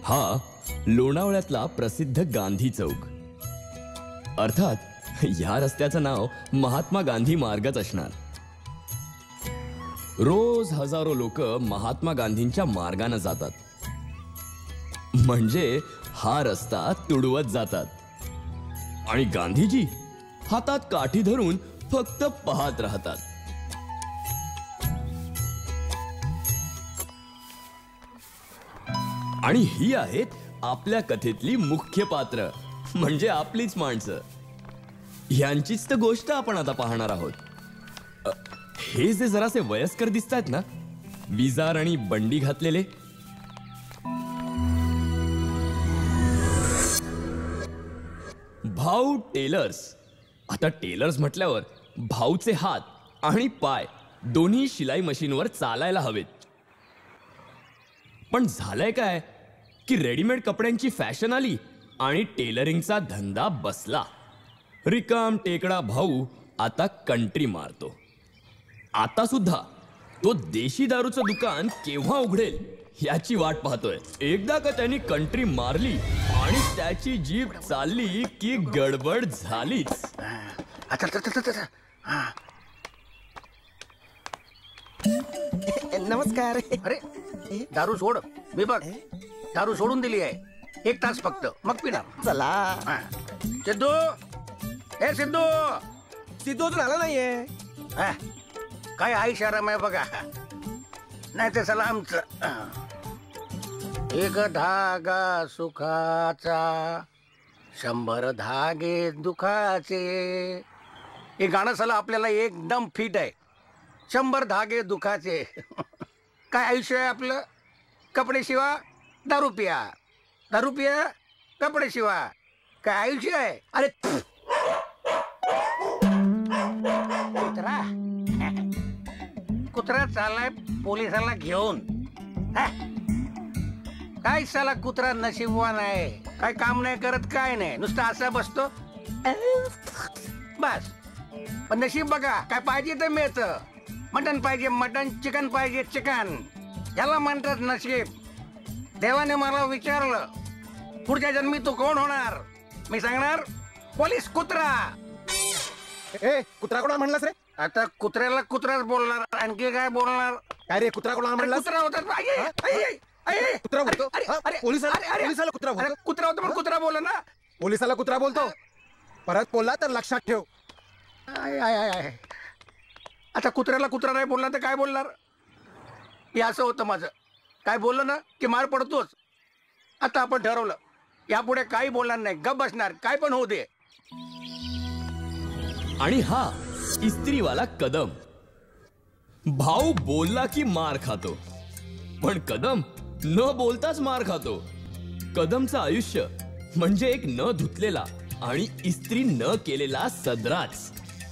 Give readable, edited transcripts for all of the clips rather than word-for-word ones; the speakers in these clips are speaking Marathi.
हा लोणावळ्यातला प्रसिद्ध गांधी चौक. अर्थात या रस्त्याचं नाव महात्मा गांधी मार्गच असणार. रोज हजारो लोक महात्मा गांधींच्या मार्गाने जातात, म्हणजे हा रस्ता तुडवत जातात. आणि गांधीजी हातात काठी धरून फक्त पाहत राहतात. आणि ही आहेत आपल्या कथेतली मुख्य पात्र, म्हणजे आपलीच माणसं. यांचीच तर गोष्ट आपण आता पाहणार आहोत. हे जे जरासे वयस्कर दिसतायत ना, विजार आणि बंडी घातलेले, भाऊ टेलर्स. आता टेलर्स म्हटल्यावर भाऊचे हात आणि पाय दोन्ही शिलाई मशीनवर चालायला हवेत. पण झालंय काय की रेडीमेड कपड्यांची फॅशन आली आणि टेलरिंगचा धंदा बसला. रिकाम टेकडा भाऊ आता कंट्री मारतो. आता सुद्धा तो देशी दारूचं दुकान केव्हा उघडेल याची वाट पाहतोय. एकदा का त्यांनी कंट्री मारली आणि त्याची जीभ चालली की गडबड झालीच. नमस्कार. अरे दारू सोड. मी बघ दारू सोडून दिली आहे. 1 तास फक्त, मग पिणार. चला. सिद्धू, ए सिद्धू. सिद्धू अजून आला नाहीये. काय आई शरम आहे बघा. नाही ते चला आमचं. एक धागा सुखाचा, 100 धागे दुखाचे. हे गाणं चला आपल्याला एकदम फिट आहे. 100 धागे दुखाचे. काय आयुष्य आहे आपलं. कपडे शिवा, दारू पिया, दारू पिया, कपडे शिवा. काय आयुष्य आहे. अरे कुत्रा कुत्रा चाललाय पोलिसाला घेऊन. काय साला कुत्रा नशीबवान आहे. काय काम नाही करत, काय नाही, नुसतं असा बसतो बस. पण नशीब बघा, काय पाहिजे ते मिळतं. मटन पाहिजे मटन, चिकन पाहिजे चिकन. याला म्हणतात नशीब. देवाने मला विचारलं पुढच्या जन्मी तू कोण होणार. मी सांगणार पोलीस कुत्रा. ए कुत्रा कोणा म्हणलास रे. आता कुत्र्याला कुत्राच बोलणार, आणखी काय बोलणार. काय रे कुत्रा कोणा म्हणलास. कुत्रा होता. कुत्रा बोलतो. पोलिसाला कुत्रा बोलतो. कुत्रा होता पण कुत्रा बोल ना. पोलिसाला कुत्रा बोलतो. परत बोलला तर लक्षात ठेव. आता कुत्र्याला कुत्रा नाही बोलणार तर काय बोलणार. हे असं होतं माझं. काय बोललं ना की मार पडतोच. आता आपण ठरवलं यापुढे काही बोलणार नाही, गप बसणार, काय पण होऊ दे. आणि हा इस्त्रीवाला कदम. भाऊ बोलला की मार खातो, पण कदम न बोलताच मार खातो. कदमचं आयुष्य म्हणजे एक न धुतलेला आणि इस्त्री न केलेला सदराच.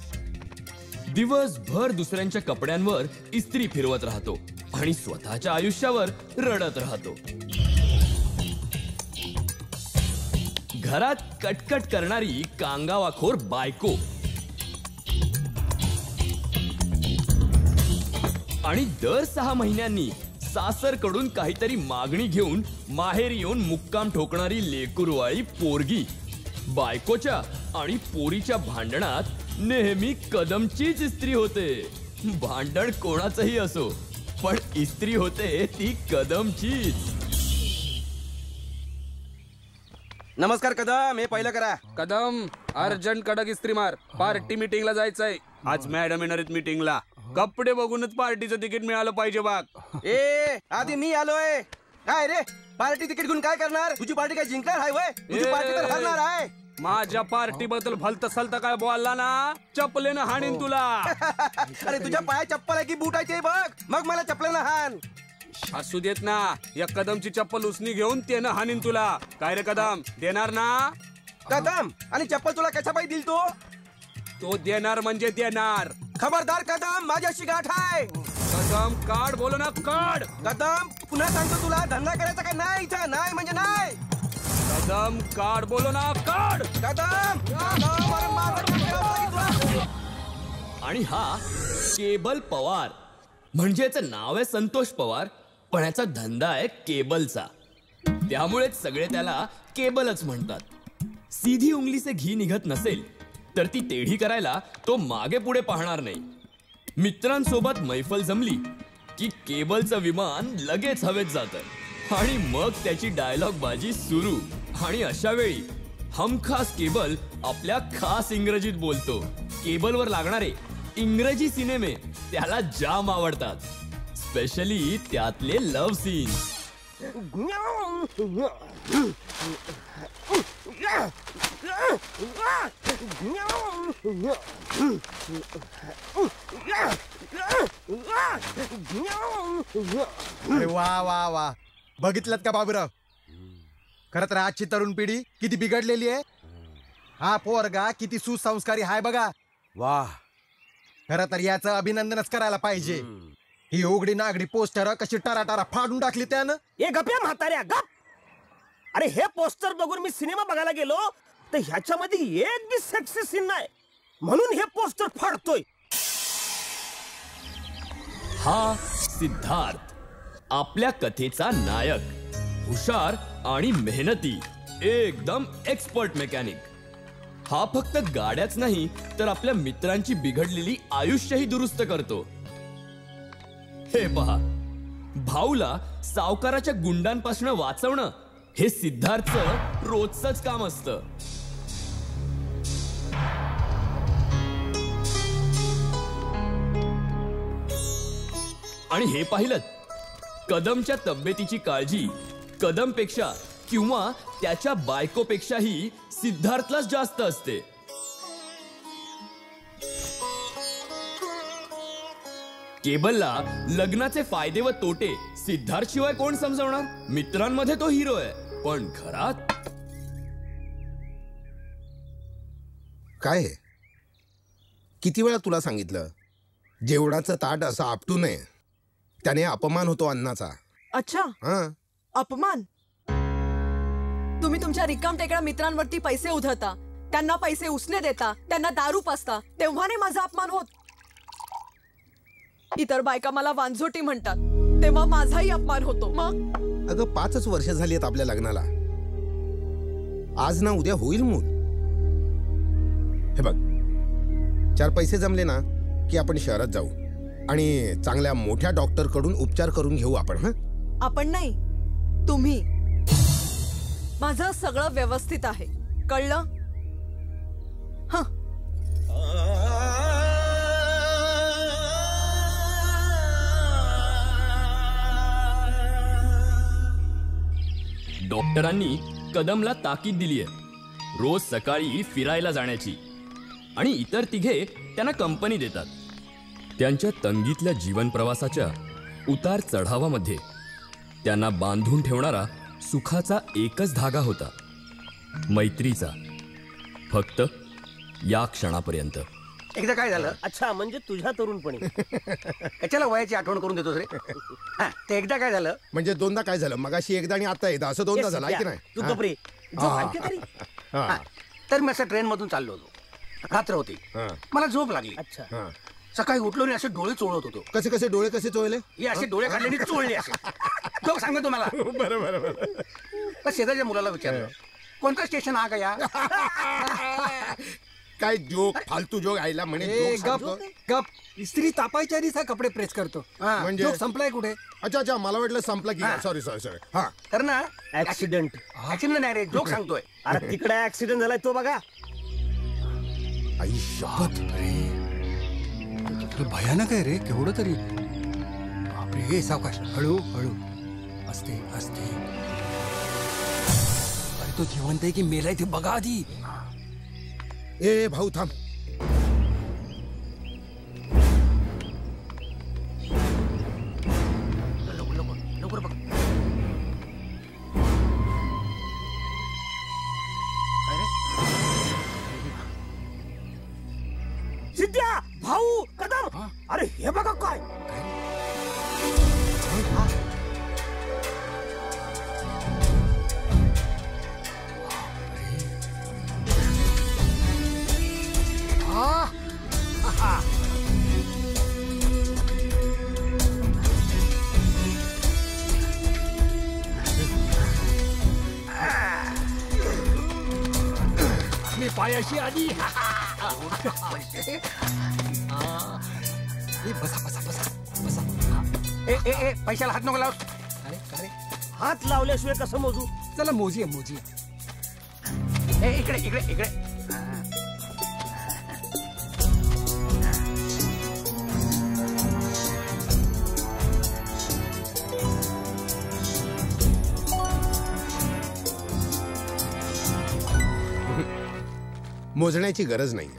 दिवसभर दुसऱ्यांच्या कपड्यांवर इस्त्री फिरवत राहतो आणि स्वतःच्या आयुष्यावर रडत राहतो. घरात कटकट करणारी कांगावाखोर बायको आणि दर 6 महिन्यांनी सासरकडून काहीतरी मागणी घेऊन माहेरी येऊन मुक्काम ठोकणारी लेकुरवाळी पोरगी. बायकोच्या आणि पोरीच्या भांडणात नेहमी कदमचीच इस्त्री होते. भांडण कोणाचंही असो, पण इस्त्री होते ती कदमचीच. नमस्कार कदम. हे पहिलं करा. कदम अर्जंट कडक इस्त्री मार. पार्टी मीटिंगला जायचंय आज. मॅडम येणार आहेत मीटिंगला. कपडे बघूनच पार्टीचं तिकीट मिळालं पाहिजे बाग. ए आधी मी आलोय. काय रे पार्टी तिकीट घेऊन काय करणार. तुझी पार्टी काय जिंकणार आहे वय. तुझी पार्टी तर हरणार आहे. माझ्या पार्टी बद्दल भलत सलत काय बोलला ना चपलेनं हाणीन तुला. अरे तुझ्या पाय चप्पल आहे की बुटायचे बघ, मग मला चपलेनं हाण. असू देत ना. या कदमची चप्पल उसनी घेऊन त्यानं हाणीन तुला. काय रे कदम देणार ना. कदम आणि चप्पल तुला कशा पाहिजे दिल तू. तो देणार म्हणजे देणार. खबरदार कदम, माझ्याशी गाठ आहे. कदम काढ बोल ना काढ. कदम पुन्हा सांगतो तुला, धंदा करायचा काय नाही इथं. नाही म्हणजे नाही. कदम काढ बोलो ना काढ. कदम आणि हा केबल पवार, म्हणजे याचं नाव आहे संतोष पवार, पण याचा धंदा आहे केबलचा. त्यामुळेच सगळे त्याला केबलच म्हणतात. सीधी उंगली से घी निघत नसेल तर ती टेढी करायला तो मागे पुढे पाहणार नाही. मित्रांसोबत मैफल जमली की केबलचं विमान लगेच हवेत जातं आणि मग त्याची डायलॉग बाजी सुरू. आणि अशा वेळी हमखास केबल आपल्या खास इंग्रजीत बोलतो. केबलवर लागणारे इंग्रजी सिनेमे त्याला जाम आवडतात, स्पेशली त्यातले लव्ह सीन्स. अरे वा वा वा, बघितलं का बाबूराव? खरं तर आजची तरुण पिढी किती बिघडलेली आहे. हा पोरगा किती सुसंस्कारी हाय बघा. वाह, खरं तर याचं अभिनंदनच करायला पाहिजे. ही उघडी नागडी पोस्टर कशी टराटारा फाडून टाकली त्यानं. ए गप्या म्हाताऱ्या गप. अरे हे पोस्टर बघून मी सिनेमा बघायला गेलो तर ह्याच्यामध्ये एक बी सेक्सी सीन नाही, म्हणून हे पोस्टर फाडतोय. हा सिद्धार्थ, आपल्या कथेचा नायक. हुशार आणि मेहनती, एकदम एक्सपर्ट मेकॅनिक. हा फक्त गाड्याच नाही तर आपल्या मित्रांची बिघडलेली आयुष्यही दुरुस्त करतो. हे पहा, भाऊला सावकाराच्या गुंडांपासून वाचवणं हे सिद्धार्थचं रोजचंच काम असतं. आणि हे पाहिलं, कदमच्या तब्येतीची काळजी कदमपेक्षा किंवा त्याच्या बायकोपेक्षाही सिद्धार्थलाच जास्त असते. केबलला लग्नाचे फायदे व तोटे सिद्धार्थ शिवाय कोण समजवणार? मित्रांमध्ये तो हिरो आहे, पण घरात काय? किती वेळा तुला सांगितलं, जेवणाचं ताट असं आपटू नये, त्याने अपमान होतो अन्नाचा. अच्छा, हा, अपमान? तुम्ही तुमच्या रिकाम टेकड्या मित्रांवरती पैसे उधळता, त्यांना पैसे उसने देता, त्यांना दारू पाजता, तेव्हा नाही माझा अपमान होत. इतर बायका मला वांझोटी म्हणतात, तेव्हा माझाही अपमान होतो. मग अगं 5च वर्ष झाली आहेत आपल्या लग्नाला. आज ना उद्या होईल मूल. हे बघ, 4 पैसे जमले ना की आपण शहरात जाऊ आणि चांगल्या मोठ्या डॉक्टर कडून उपचार करून घेऊ आपण. हा, आपण नाही, तुम्ही. माझं सगळं व्यवस्थित आहे, कळलं? हं. डॉक्टरांनी कदमला ताकीद दिली आहे रोज सकाळी फिरायला जाण्याची, आणि इतर तिघे त्यांना कंपनी देतात. त्यांच्या तंगीतल्या जीवन प्रवासाच्या उतार चढावामध्ये त्यांना बांधून ठेवणारा सुखाचा एकच धागा होता, मैत्रीचा. फक्त या क्षणापर्यंत. एकदा काय झालं, अच्छा, म्हणजे तुझ्या तरुणपणी. कशाला वयाची आठवण करून देतोस रे? हा, ते एकदा काय झालं, म्हणजे दोनदा काय झालं? मगाशी एकदा आणि आता एकदा, असं दोनदा झालं, आहे की नाही? तू गप्रे. जो आणखी तरी. हा, तर मी असं ट्रेन मधून चाललो होतो. रात्र होती, हा. मला झोप लागली. अच्छा, हा. सकाळी उठलो आणि असे डोळे चोळत होतो. कसे कसे डोळे कसे चोळले? हे असे डोळे काढले आणि चोळले असे. जोक सांगतो मला. बरोबर. तर शेजारच्या मुलाला विचारलं, कोणतं स्टेशन हा गया? काय जोक, फालतू जोक आईला म्हणे. जोक सांगतो. गप. इस्त्री तापायच्या आधीच हा कपडे प्रेस करतो. हा, म्हणजे जोक संपलाय कुठे? अच्छा, मला वाटलं संपला की. सॉरी. हा, तर ना ऍक्सिडेंट. ऍक्सिडेंट नाही रे, जोक सांगतोय. अरे तिकडे ऍक्सिडेंट झालाय तो बघा. आई शपथ. भयानक आहे रे, केवढं तरी. बापरे, हे सावकाश, हळू हळू, असते. अरे तो जिवंत आहे की मेलाय ते बघा आधी. ए भाऊ थांब. लवकर बघ. सिद्ध्या, भाऊ, कदम. अरे हे बघा काय. पायाशी आली. ए पैशाला हात नको लावस. हात लावल्याशिवाय कसं मोजू? चला मोजी. इकडे. मोजण्याची गरज नाहीये.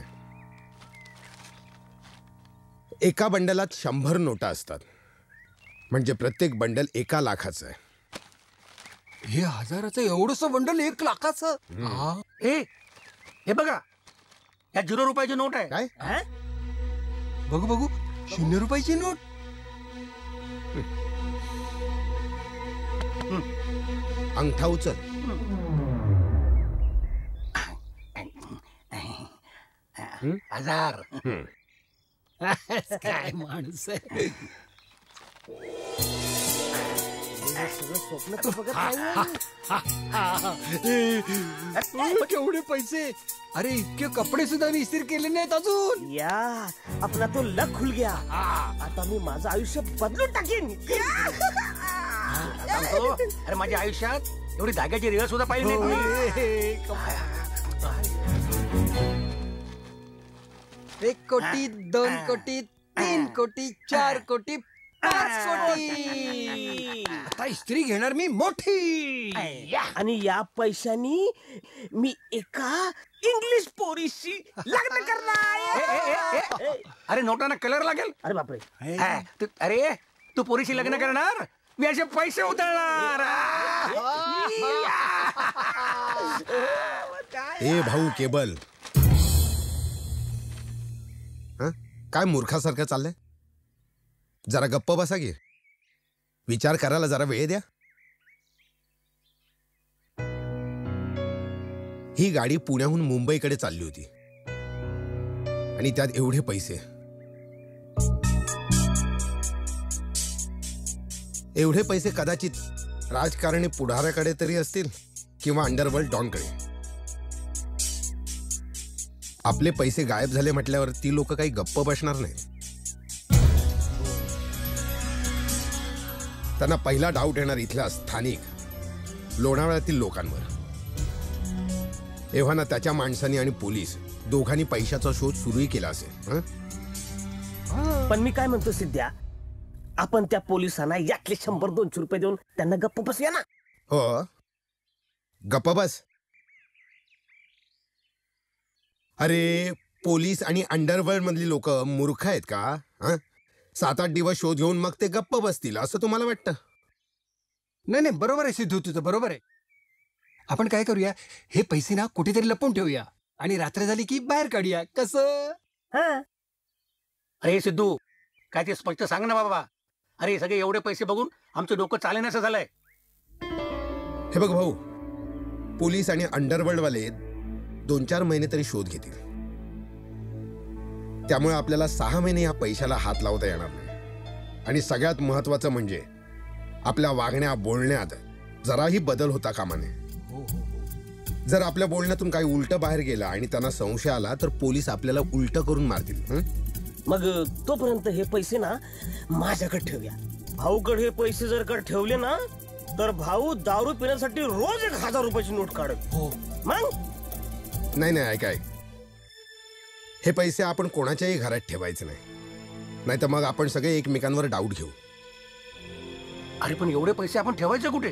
एका बंडलात 100 नोटा असतात, म्हणजे प्रत्येक बंडल 1 लाखाचं आहे. हे 1000चं एवढंसं बंडल 1 लाखाचं. हे बघा, या 0 रुपयाची नोट आहे. काय? बघू 0 रुपयाची नोट. अंगठा उचल. हजार. काय माणूस आहे. स्वप्न तर बघत नाही. केवढे पैसे. अरे इतके कपडे सुद्धा इस्त्री केले नाहीत अजून. या आपला तो लक खुल गया. आता मी माझं आयुष्य बदलून टाकेन. अरे माझ्या आयुष्यात एवढी धाग्याची रिहर्स सुद्धा पाहिली नाही. 1 कोटी 2 कोटी 3 कोटी 4 कोटी 5 कोटी. आता इस्त्री घेणार मी मोठी. आणि या पैशानी मी एका इंग्लिश पोरीशी लग्न करणार. अरे नोटांना कलर लागेल. अरे बापरे. अरे तू पोरीशी लग्न करणार, मी असे पैसे उधळणार. ए भाऊ केबल, काय मूर्खासारखं चाललंय? जरा गप्प बसा की. विचार करायला जरा वेळ द्या. ही गाडी पुण्याहून मुंबईकडे चालली होती आणि त्यात एवढे पैसे. एवढे पैसे कदाचित राजकारणी पुढाऱ्याकडे तरी असतील किंवा अंडरवर्ल्ड डॉनकडे. आपले पैसे गायब झाले म्हटल्यावर ती लोक काही गप्प बसणार नाही. त्यांना पहिला डाऊट येणार इथल्या स्थानिक लोणावळ्यातील लोकांवर. एव्हाना त्याच्या माणसांनी आणि पोलीस दोघांनी पैशाचा शोध सुरूही केला असेल. पण मी काय म्हणतो सिद्ध्या, आपण त्या पोलिसांना यातले 100-200 रुपये देऊन त्यांना गप्प बसूया ना. हो, गप्प बस. अरे पोलीस आणि अंडरवर्ल्ड मधली लोक मूर्ख आहेत का? 7-8 दिवस शोध घेऊन मग ते गप्प बसतील असं तुम्हाला वाटतं? नाही बरोबर आहे सिद्धू, तुझं बरोबर आहे. आपण काय करूया, हे पैसे ना कुठेतरी लपवून ठेवूया आणि रात्र झाली की बाहेर काढूया. कसं? अरे सिद्धू, काय ते स्पष्ट सांग ना बाबा. अरे सगळे एवढे पैसे बघून आमचं डोकं चालेनासं झालंय. हे बघ भाऊ, पोलीस आणि अंडरवर्ल्ड वाले 2-4 महिने तरी शोध घेतील. त्यामुळे आपल्याला 6 महिने या पैशाला हात लावता येणार नाही. आणि सगळ्यात महत्वाचं म्हणजे आपल्या वागण्या बोलण्यात जराही बदल होता कामा नये. जर आपल्या बोलण्यातून काही उलट बाहेर गेला आणि त्यांना संशय आला तर पोलीस आपल्याला उलट करून मारतील. मग तोपर्यंत हे पैसे ना माझ्याकडे ठेवूया. भाऊकडे हे पैसे जर का ठेवले ना तर भाऊ दारू पिण्यासाठी रोज 1000 रुपयाची नोट काढत. मग नाही ऐकाय, हे पैसे आपण कोणाच्याही घरात ठेवायचे नाही तर मग आपण सगळे एकमेकांवर डाऊट घेऊ. अरे पण एवढे पैसे आपण ठेवायचे कुठे?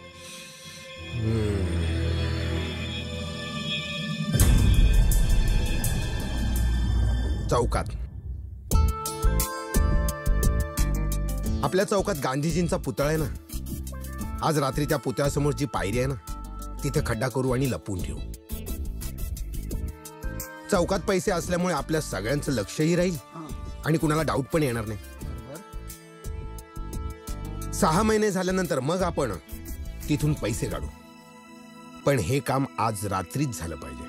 चौकात. आपल्या चौकात गांधीजींचा पुतळा आहे ना. आज रात्री त्या पुतळ्यासमोर जी पायरी आहे ना तिथे खड्डा करू आणि लपवून ठेवू. चौकात पैसे असल्यामुळे आपल्या सगळ्यांचं लक्षही राहील आणि कुणाला डाऊट पण येणार नाही. 6 महिने झाल्यानंतर मग आपण तिथून पैसे काढू. पण हे काम आज रात्रीच झालं पाहिजे.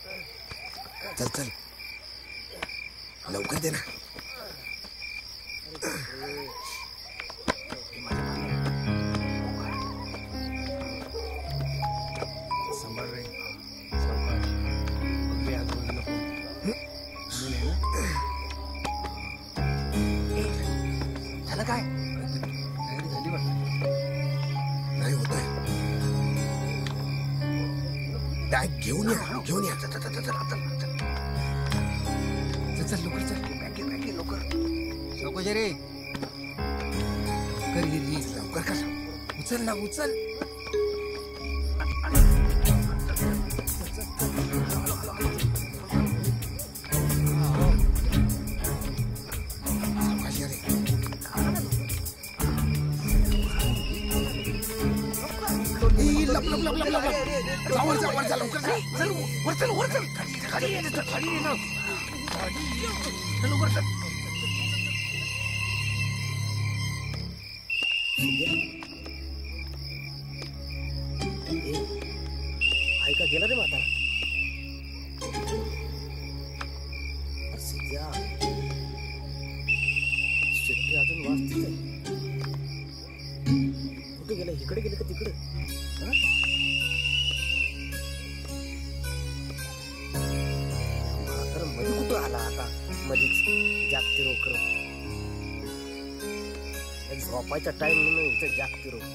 चल लवकर दे ना. झालं काय नाही होत आहे. बॅग घेऊन या, घेऊन या. चल लवकर चल बॅग घे लवकर चौकशी रे कर गिरगी लवकर कर उचल ना उचल सावकाश या रे. ए, लप, लप, लप, लप, लप, लप. जा, वर जा, वर जा, लवकर जा. चल वर चल खाली ये ना चल लवकर चल ऐका गेला रे म्हातारा सिद्ध्या शेट्टी अजून वाचतीच आहे कुठे गेला इकडे गेले का तिकडे हा? म्हातारा मध्ये कुठं आला आता मध्येच जागती रोकर झोपायचा टाइम म्हणून इथं जागती रोक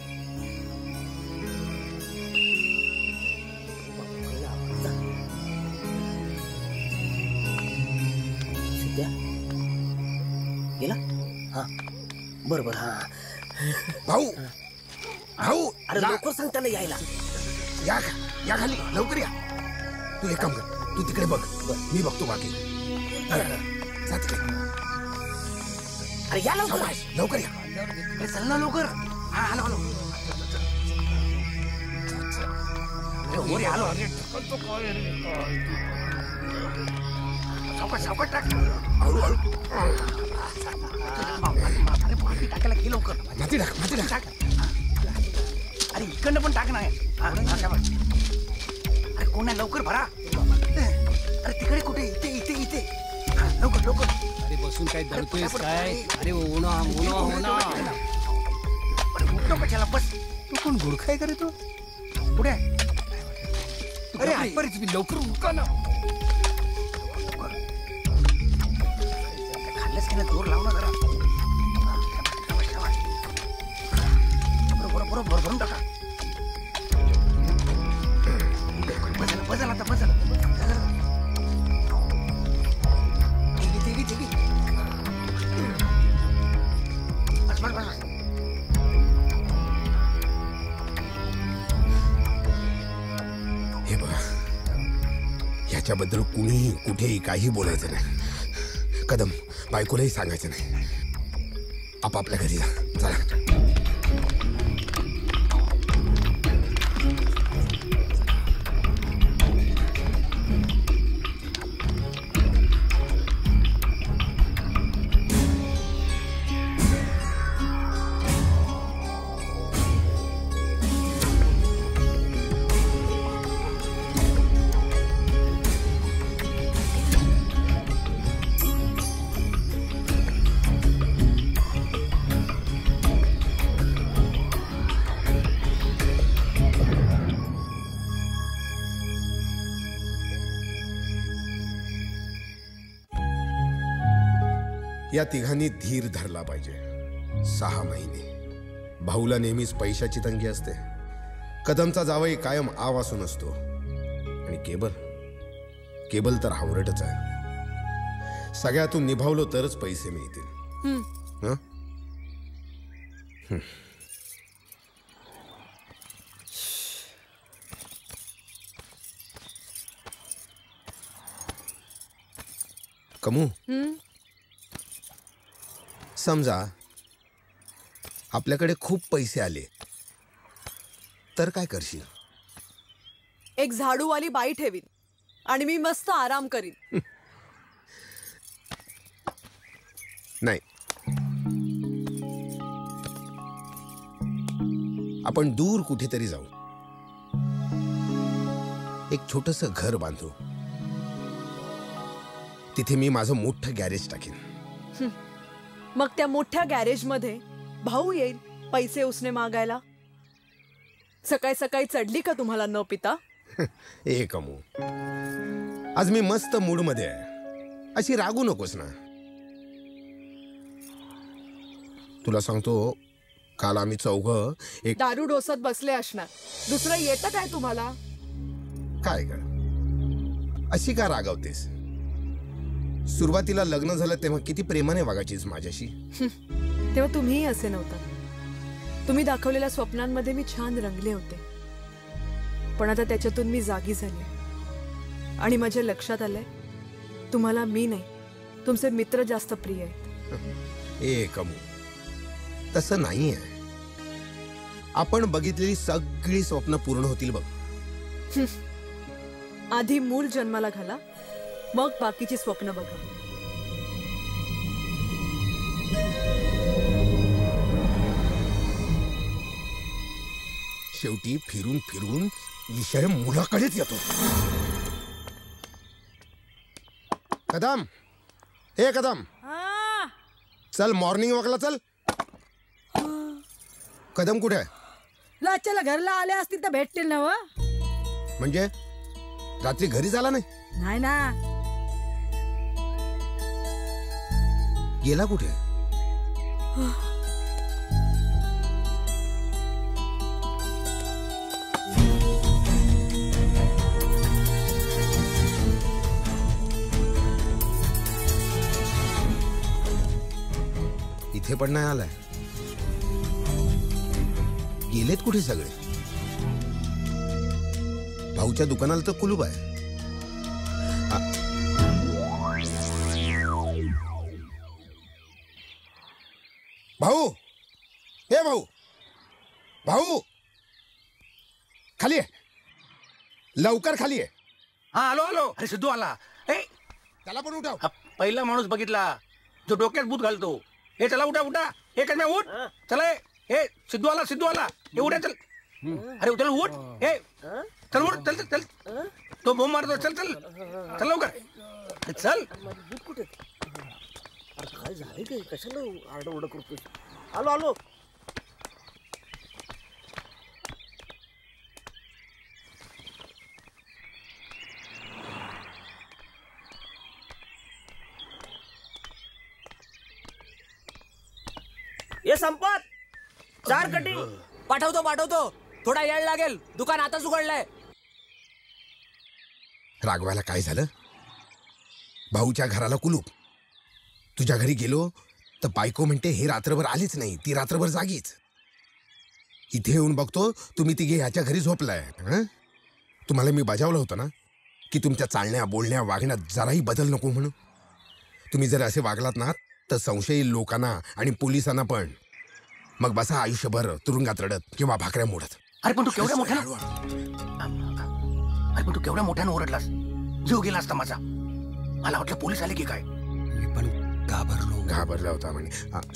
सिद्ध्या गेला हा बरोबर हा भाऊ भाऊ अरे लवकर सांग त्याला यायला या खाली लवकर या. तू एक काम कर, तू तिकडे बघ, मी बघतो बाकी. जा तिकडे. अरे या लवकर सावकाश, लवकर या. अरे चल ना लवकर हा आलो अरे वर आलो अरे सावकाश टाक हळूहळू. अरे पाठी टाकायला घे लवकर माती टाक. अरे इकडनं पण टाक ना अरे कोण आहे लवकर भरा अरे तिकडे कुठे इथे हा, लवकर अरे बसून काय दडतोयस काय अरे होना अरे उठ नको त्याला बस तू कोण गुडखाय करे तू कुठे आहे? अरे ऐपरीच मी लवकर उठका ना खाल्लंच की जोर लाव ना जरा बरोबर भरून टाका बजाल आता बजाल ठीक बस हे बघा, ह्याच्याबद्दल कुणीही कुठेही काही बोलायचं नाही. कदम बायकोलाही सांगायचं नाही. आपापल्या घरी जा. चला. या तिघांनी धीर धरला पाहिजे. 6 महिने. भाऊला नेहमीच पैशाची तंगी असते. कदमचा जावई कायम आवासून असतो. आणि केबल तर हावरटच आहे. सगळ्यातून निभावलो तरच पैसे मिळतील. हं? कमू, समजा आपल्याकडे खूप पैसे आले तर काय करशील? एक झाडूवाली बाई ठेवीन आणि मी मस्त आराम करीन. नाही, आपण दूर कुठेतरी जाऊ. एक छोटस घर बांधू. तिथे मी माझं मोठं गॅरेज टाकेन. मग त्या मोठ्या गॅरेजमध्ये भाऊ येईल पैसे उसने मागायला. सकाळी सकाळी चढली का तुम्हाला न पिता? ए कमू, आज मी मस्त मूड मध्ये आहे, अशी रागू नकोस ना. तुला सांगतो, काल आम्ही चौघं एक दारू डोसत बसले असणार. दुसरं येतं काय तुम्हाला? काय ग, अशी का रागावतेस? सुरुवातीला लग्न झालं तेव्हा किती प्रेमाने वागायचीस माझ्याशी. तेव्हा तुम्हीही असे नव्हता. तुम्ही दाखवलेल्या स्वप्नांमध्ये मी छान रंगले होते, पण आता त्याच्यातून मी जागी झाले आणि माझ्या लक्षात आलंय तुम्हाला मी नाही, तुमचे मित्र जास्त प्रिय आहेत. ए कमू, तसं नाहीये. आपण बघितलेली सगळी स्वप्न पूर्ण होतील बघ. आधी मूल जन्माला घाला, मग बाकीची स्वप्न बघा. शेवटी फिरून फिरून विषय मुलाकडेच येतो. कदम, हे कदम, चल मॉर्निंग वॉकला चल. कदम कुठे आहे? लाच्याला घरला आले असतील तर भेटतील ना. व म्हणजे रात्री घरी झाला नाही? नाही ना. गेला कुठे? इथे पण नाही आलाय. गेलेत कुठे सगळे? भाऊच्या दुकानाला तर कुलूप आहे. भाऊ, हे भाऊ, भाऊ खाली आहे, लवकर खाली आहे. हा आलो आलो. अरे सिद्धू आला. ए त्याला पण उठाव. हा पहिला माणूस बघितला जो डोक्यात भूत घालतो. हे चला उठा उठा. हे काय उठ. चला हे सिद्धू आला, सिद्धू आला. हे उठा चल. अरे चल उठ. हे चल उठ. चल चल चल. तो बोंब मारतो. चल चल चल लवकर चल. कुठे काय झाले काय? कशाला आरडाओरडा करतोय? आलो आलो. ये संपत 4 कटी. पाठवतो. थोडा वेळ लागेल, दुकान आताच उघडलंय. राघवाला काय झालं? भाऊच्या घराला कुलूप. तुझ्या घरी गेलो तर बायको म्हणते हे रात्रभर आलीच नाही, ती रात्रभर जागीच. इथे येऊन बघतो तुम्ही तिघे ह्याच्या घरी झोपलाय. तुम्हाला मी बजावलं होतं ना की तुमच्या चालण्या बोलण्या वागण्यात जराही बदल नको म्हणून. तुम्ही जर असे वागलात ना तर संशयी लोकांना आणि पोलिसांना पण मग बसा आयुष्यभर तुरुंगात रडत किंवा भाकऱ्या मोडत. अरे पण तू केवढ्या मोठ्यानं अरे पण तू केवढ्या मोठ्यानं ओरडलास. जीव गेला असता माझा. मला वाटलं पोलीस आले की काय. मी पण घाबरला होता म्हणे.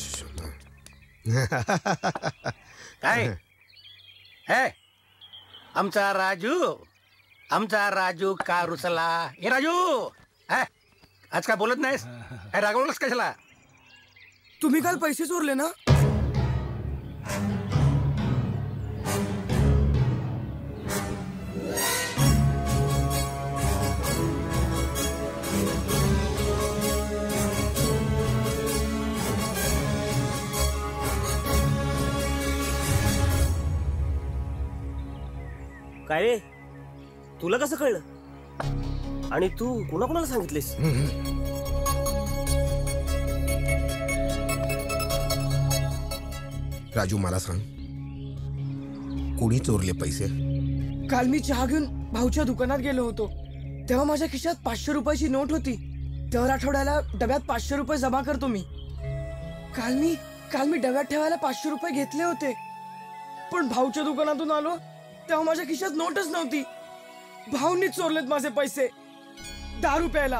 काय हे आमचा राजू का रुसला. हे राजू आज काय बोलत नाहीस? काय रागवलंस कशाला? तुम्ही काल पैसे चोरले ना? काय रे, तुला कसं कळलं? आणि तू कोणाकोणाला सांगितलेस? राजू मला सांग, कोणी चोरले पैसे? काल मी चहा घेऊन भाऊच्या दुकानात गेलो होतो, तेव्हा माझ्या खिशात 500 रुपयाची नोट होती. दर आठवड्याला डब्यात 500 रुपये जमा करतो मी. काल मी डब्यात ठेवायला 500 रुपये घेतले होते, पण भाऊच्या दुकानातून आलो तेव्हा माझ्या खिशात नोटच नव्हती. भाऊनी चोरलेत माझे पैसे दारू प्यायला.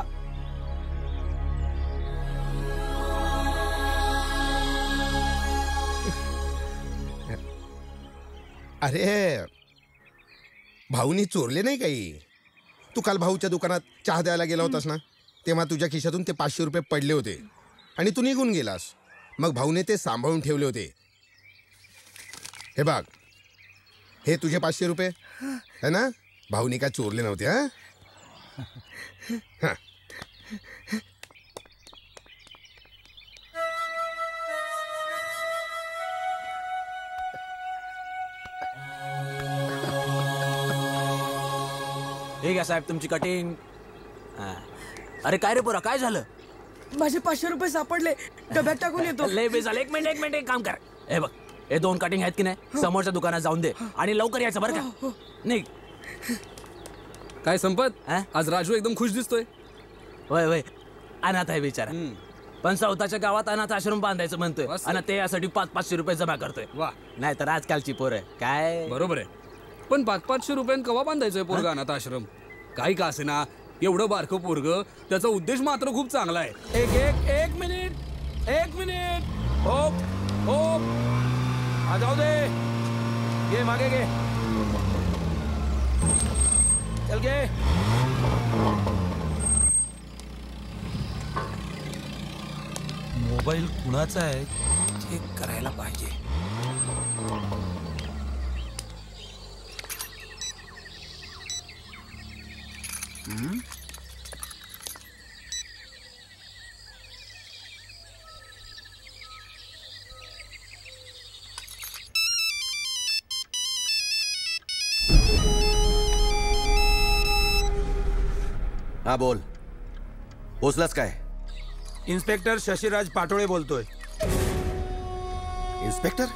अरे भाऊनी चोरले नाही काही. तू काल भाऊच्या दुकानात चहा द्यायला गेला होतास ना, तेव्हा तुझ्या खिशातून ते 500 रुपये पडले होते आणि तू निघून गेलास. मग भाऊने ते सांभाळून ठेवले होते. हे बघ, हे तुझे 500 रुपये है ना? भाऊने काय चोरले नव्हते. हा, हे घ्या साहेब तुमची कटिंग. अरे काय रे पोरा, काय झालं? माझे 500 रुपये सापडले, डब्यात टाकून येतो. लय बेस झालं. एक मिनिट एक काम कर. हे बघ, हे 2 कटिंग आहेत की नाही, समोरच्या दुकानात जाऊन दे आणि लवकर यायचं बरं का. निघ. काय संपत, आज राजू एकदम खुश दिसतोय. होय होय, अनाथ आहे बिचारा. पण स्वतःच्या गावात अनाथ आश्रम बांधायचं म्हणतोय आणि ते यासाठी 500 रुपये जमा करतोय. वा, नाहीतर आजकालची पोरं काय. बरोबर आहे. पण 500 रुपयन कवा बांधायचंय पोरगा अनाथ आश्रम? काही का असे ना, एवढं बारकं पोरग, त्याचा उद्देश मात्र खूप चांगला आहे. एक मिनिट. हो, जाऊ दे. घे मागे घे. चल घे. मोबाईल कुणाचा आहे चेक करायला पाहिजे. हा बोल, पोचलास काय? इन्स्पेक्टर शशिराज पाटोळे बोलतोय. इन्स्पेक्टर?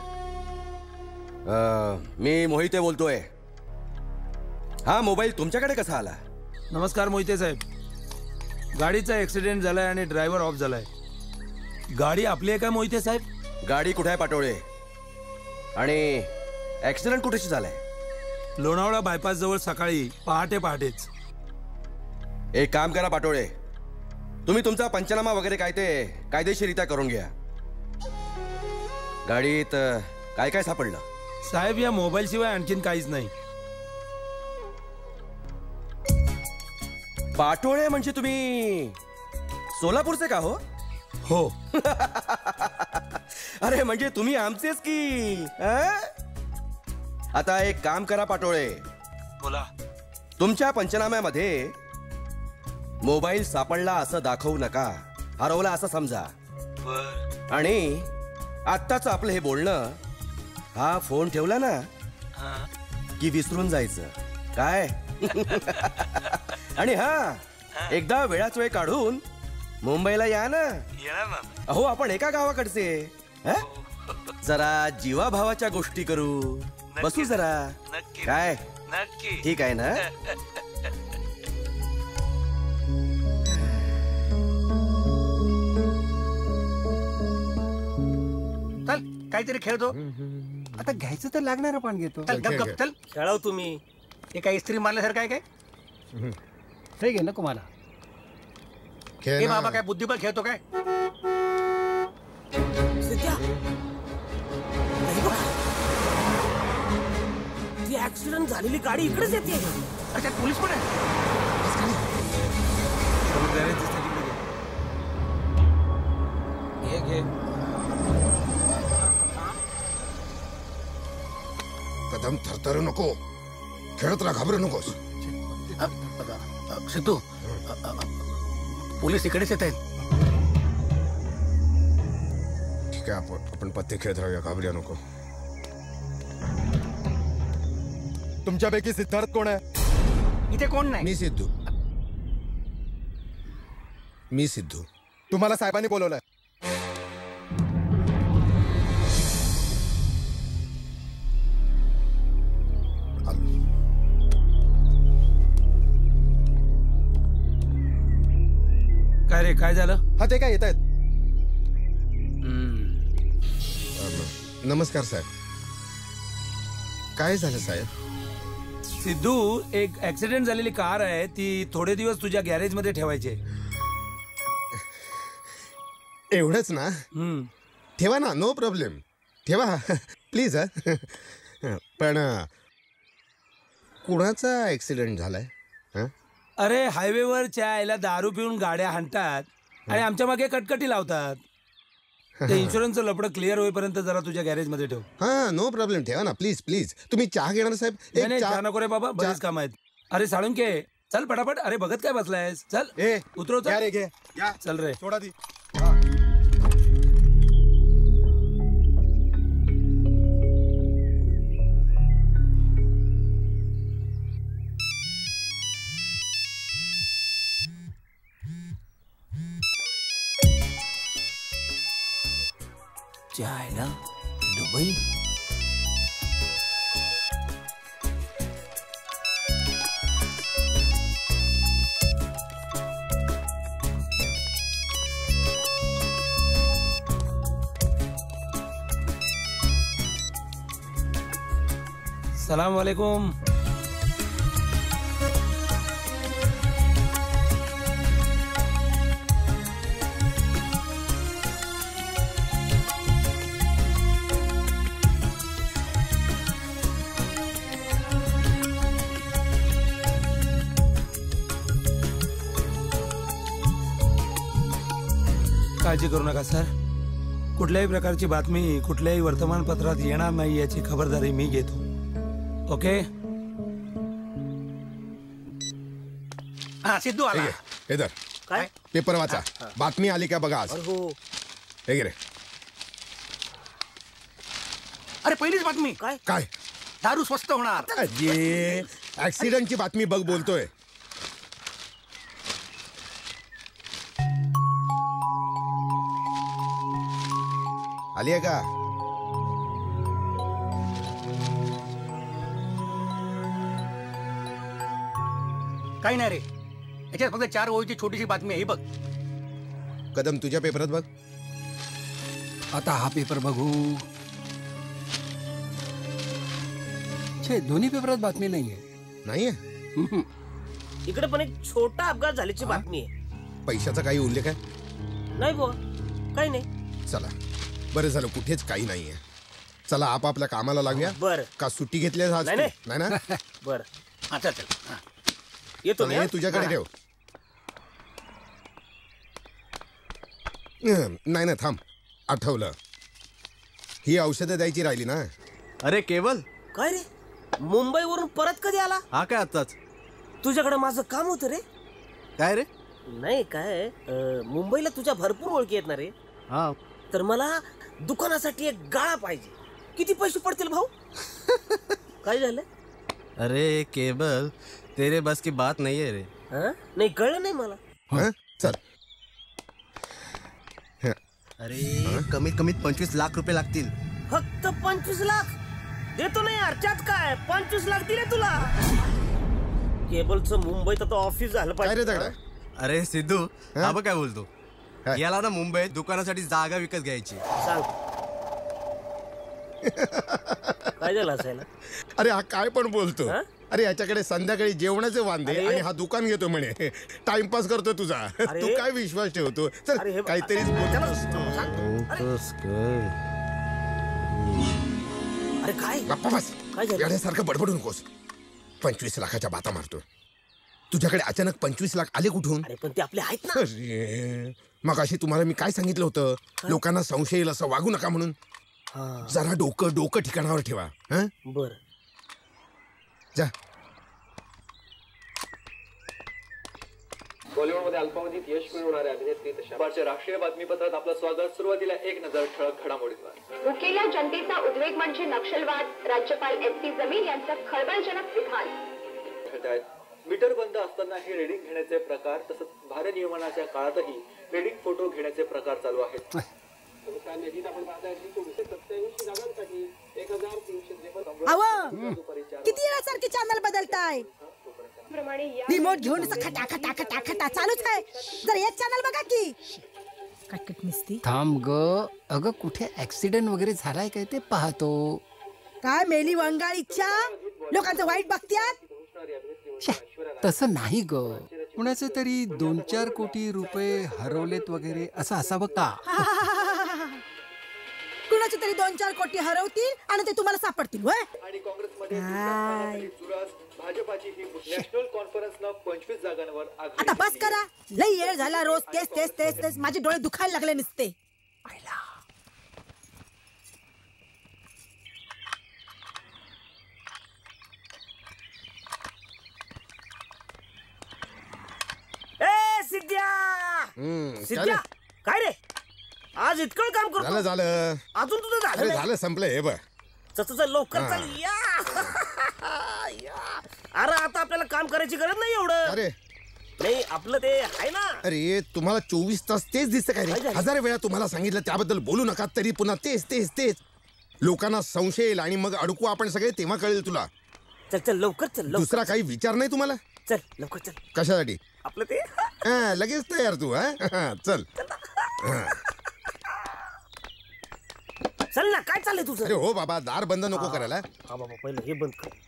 मी मोहिते बोलतोय. हा मोबाईल तुमच्याकडे कसा आला? नमस्कार मोहिते साहेब. गाडीचा ऍक्सिडेंट झालाय आणि ड्रायव्हर ऑफ झालाय. गाडी आपली आहे का मोहिते साहेब? गाडी कुठे आहे पाटोळे? आणि ऍक्सिडेंट कुठेशी झालाय? लोणावळा बायपास जवळ सकाळी पहाटेच. एक काम करा पाटोळे, तुम्ही तुमचा पंचनामा वगैरे काय ते कायदेशीररित्या करून घ्या. गाडीत काय काय सापडलं? साहेब, या मोबाईल शिवाय आणखीन काहीच नाही. पाटोळे म्हणजे तुम्ही सोलापूरचे का हो? हो. अरे म्हणजे तुम्ही आमचेच की. आता एक काम करा पाटोळे, बोला. तुमच्या पंचनाम्यामध्ये मोबाईल सापडला असं दाखवू नका, हरवला असं समजा. आणि आत्ताच आपलं हे बोलणं, हा फोन ठेवला ना की विसरून जायचं काय. आणि हा एकदा वेळाच वेळ काढून मुंबईला या ना. अहो आपण एका गावाकडचे. जरा जीवाभावाच्या गोष्टी करू, बसू जरा. काय ठीक आहे ना? चल काहीतरी खेळतो. आता घ्यायचं तर लागणार, पण घेतो. चल गप गप चल. खेळाव तुम्ही. हे काय इस्त्री मारल्यासारखं आहे काय? हे घे नको मला. हे बाबा काय बुद्धिबळ खेळतो काय? ती ऍक्सिडेंट झालेली गाडी इकडेच येते. अच्छा, पोलीस पण आहे. घे. कदम थरथरू नको, खेळत राहा, घाबरू नकोस. सिद्धू, पोलीस इकडेच येत आहेत. ठीक आहे, आपण पत्ते खेळत राहूया, घाबरूया नको. तुमच्यापैकी सिद्धार्थ कोण आहे? इथे कोण नाही. मी सिद्धू. तुम्हाला साहेबांनी बोलवलंय. काय रे, काय झालं? हा ते काय येत आहेत? नमस्कार साहेब. काय झालं साहेब? सिद्धू, एक ऍक्सिडेंट झालेली कार आहे, ती थोडे दिवस तुझ्या गॅरेज मध्ये ठेवायची. एवढंच ना? ठेवा ना, नो प्रॉब्लेम, ठेवा प्लीज. पण कुणाचा ऍक्सिडेंट झालाय? अरे हायवेवर आईला दारू पिऊन गाड्या हाणतात आणि आमच्या मागे कटकटी लावतात. ते इन्शुरन्सचं लपडं क्लिअर होईपर्यंत जरा तुझ्या गॅरेज मध्ये ठेव. हा नो प्रॉब्लेम, ठेवा ना प्लीज प्लीज. तुम्ही चहा घेणार साहेब? नाही चहा नको रे बाबा, बरेच काम आहेत. अरे साळुंके चल पटापट. अरे बघत काय बसलायस? चल उतरव घ्या रे, घे. चल रे. सोडा ती. जायला दुबई. सलाम वालेकुम. काळजी करू नका सर. कुठल्याही प्रकारची बातमी कुठल्याही वर्तमानपत्रात येणार नाही याची खबरदारी मी घेतो. ओके. हा सिद्धू आला. इधर काय पेपर वाचा. बातमी आली का बघा आज. हे घे रे. अरे पहिलीच बातमी. काय काय? दारू स्वस्त होणार. अरे ऍक्सिडेंटची बातमी बघ बोलतोय. आली आहे का? काही नाही रे, याच्यात फक्त 4 ओळीची छोटीशी बातमी आहे. ही बघ. कदम तुझ्या पेपरात बघ. आता हा पेपर बघू. छे, दोन्ही पेपरात बातमी नाहीये. नाहीये? इकडे पण एक छोटा अपघात झाल्याची बातमी आहे. पैशाचा काही उल्लेख आहे? नाही बुवा, काही नाही. चला बरं झालं, कुठेच काही नाहीये. चला आपापल्या कामाला लागूया. बरं. का सुट्टी घेतली आज? नाही ना. बरं आता चल. येतो चला, हे तुझ्याकडे ठेव. नाही थांब, आठवलं. ही औषधं द्यायची राहिली ना. अरे केवल, काय रे, मुंबईवरून परत कधी आला? हा काय आताच. तुझ्याकडे माझं काम होतं रे. काय रे? नाही काय, मुंबईला तुझ्या भरपूर ओळखी आहेत ना रे. हा. तर मला दुकानासाठी एक गाळा पाहिजे. किती पैसे पडतील भाऊ? काय झालं? अरे केबल, तेरे बस की बात नहीं है रे. नाही कळलं नाही मला. चल. अरे कमीत कमीत 25 लाख रुपये लागतील. फक्त 25 लाख देतो नाही यार. त्यात काय 25 लाख दिले तुला. केबलचं मुंबईत आता ऑफिस झालं पाहिजे. अरे सिद्धू, हा बघ काय बोलतो. याला ना मुंबईत दुकानासाठी जागा विकत घ्यायची. सांग काय झालं असायला? अरे हा काय पण बोलतो. अरे याच्याकडे संध्याकाळी जेवणाचे वांदे आणि हा दुकान घेतो म्हणे. टाइमपास करतो तुझा. तू काय विश्वास ठेवतो? चल काहीतरीच अरे काय गप्पा बस. येण्यासारखं बडबडू नकोस. 25 लाखाच्या बाता मारतो. तुझ्याकडे अचानक 25 लाख आले कुठून? अरे पण ते आपले आहेत ना. अरे मग अशी तुम्हाला मी काय सांगितलं होतं, लोकांना संशय येईल असं वागू नका म्हणून. जरा डोकं ठिकाणावर ठेवा. बर जा. बॉलिवूडमध्ये अल्पावधीत यश मिळवणाऱ्या अभिनेत्री तशाच्या राष्ट्रीय बातमीपत्रात आपलं स्वागत. सुरुवातीला एक नजर ठळक घडामोडींवर. भुकेल्या जनतेचा उद्वेग म्हणजे नक्षलवाद. राज्यपाल SP जमीर यांचं खळबळजनक विधान. मीटर बंद असताना हे रेडिंग घेण्याचे प्रकार, तसंच भारनियमनाच्या काळातही रेडिंग फोटो घेण्याचे प्रकार चालू आहेत. किती वेळासारखी चॅनल बदलताय? रिमोट घेऊन खटा खटा खटा खटा चालूच आहे. जर एक चॅनल बघा की. कटकट नसती. थांब ग. अगं कुठे ऍक्सिडेंट वगैरे झालाय काय ते पाहतो. काय मेली वंगाळीच्या लोकांचं वाईट बघत्यात. तसं नाही ग. कुणाचे तरी 2-4 कोटी रुपये हरवलेत वगैरे असं असावं का? कुणाचे तरी 2-4 कोटी हरवतील आणि ते तुम्हाला सापडतील. आणि काँग्रेसमध्ये भाजपाची ही नॅशनल कॉन्फरन्सनं 25 जागांवर आता बस करा. लई येळ झाला. रोज तेच तेच तेच तेच. माझे डोळे दुखायला लागले नसते. सिद्ध्या काय रे आज इतकं काम करतो. झालं झालं अजून तुझं झालं अरे नाही? झालं संपलं हे बघ. चल लवकर चल या. अरे आता आपल्याला काम करायची गरज नाही एवढं. अरे नाही आपलं ते आहे ना. अरे तुम्हाला 24 तास तेच दिसतं काय रे? 1000 वेळा तुम्हाला सांगितलं त्याबद्दल बोलू नका तरी पुन्हा तेच तेच तेच. लोकांना संशय येईल आणि मग अडकू आपण सगळे तेव्हा कळेल तुला. चल लवकर चल. दुसरा काही विचार नाही तुम्हाला? चल लवकर चल. कशासाठी? आपलं ते लगेच तयार तू. हा चल. चल ना काय चाललंय तुझं? अरे हो बाबा दार बंद नको करायला. हा बाबा पहिलं हे बंद कर.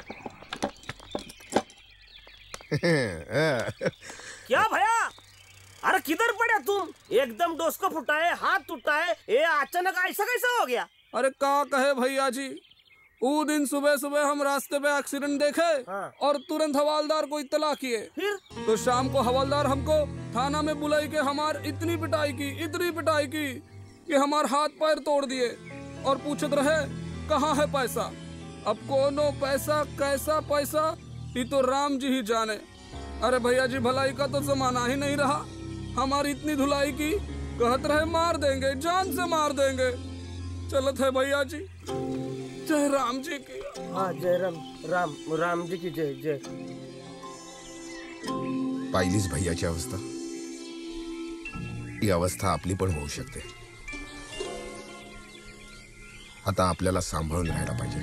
क्या भैया अरे किधर पड़ा तुम? एकदम डोस्को फुटा है, हाथ टूटा है, ये अचानक ऐसा कैसा हो गया? अरे का कहे भैया जी, वो दिन सुबह सुबह हम रास्ते पे एक्सीडेंट देखे और तुरंत हवलदार को इत्तला किए. तो शाम को हवलदार हमको थाना में बुलाई के हमार इतनी पिटाई की कि हमार हाथ पैर तोड़ दिए और पूछत रहे कहाँ है पैसा. अब कोनो पैसा कैसा पैसा ये तो राम जी ही जाने. अरे भैया जी भलाई का तो जमाना ही नहीं रहा. हमारी इतनी धुलाई की, कहत रहे मार देंगे, जान से मार देंगे. चलत है भैया जी. जय राम जी की. हाँ जय राम जी की जय जय. पाहिलीच भैयाची अवस्था. ही अवस्था आपली पण होऊ शकते. आता आपल्याला सांभाळून राहायला पाहिजे.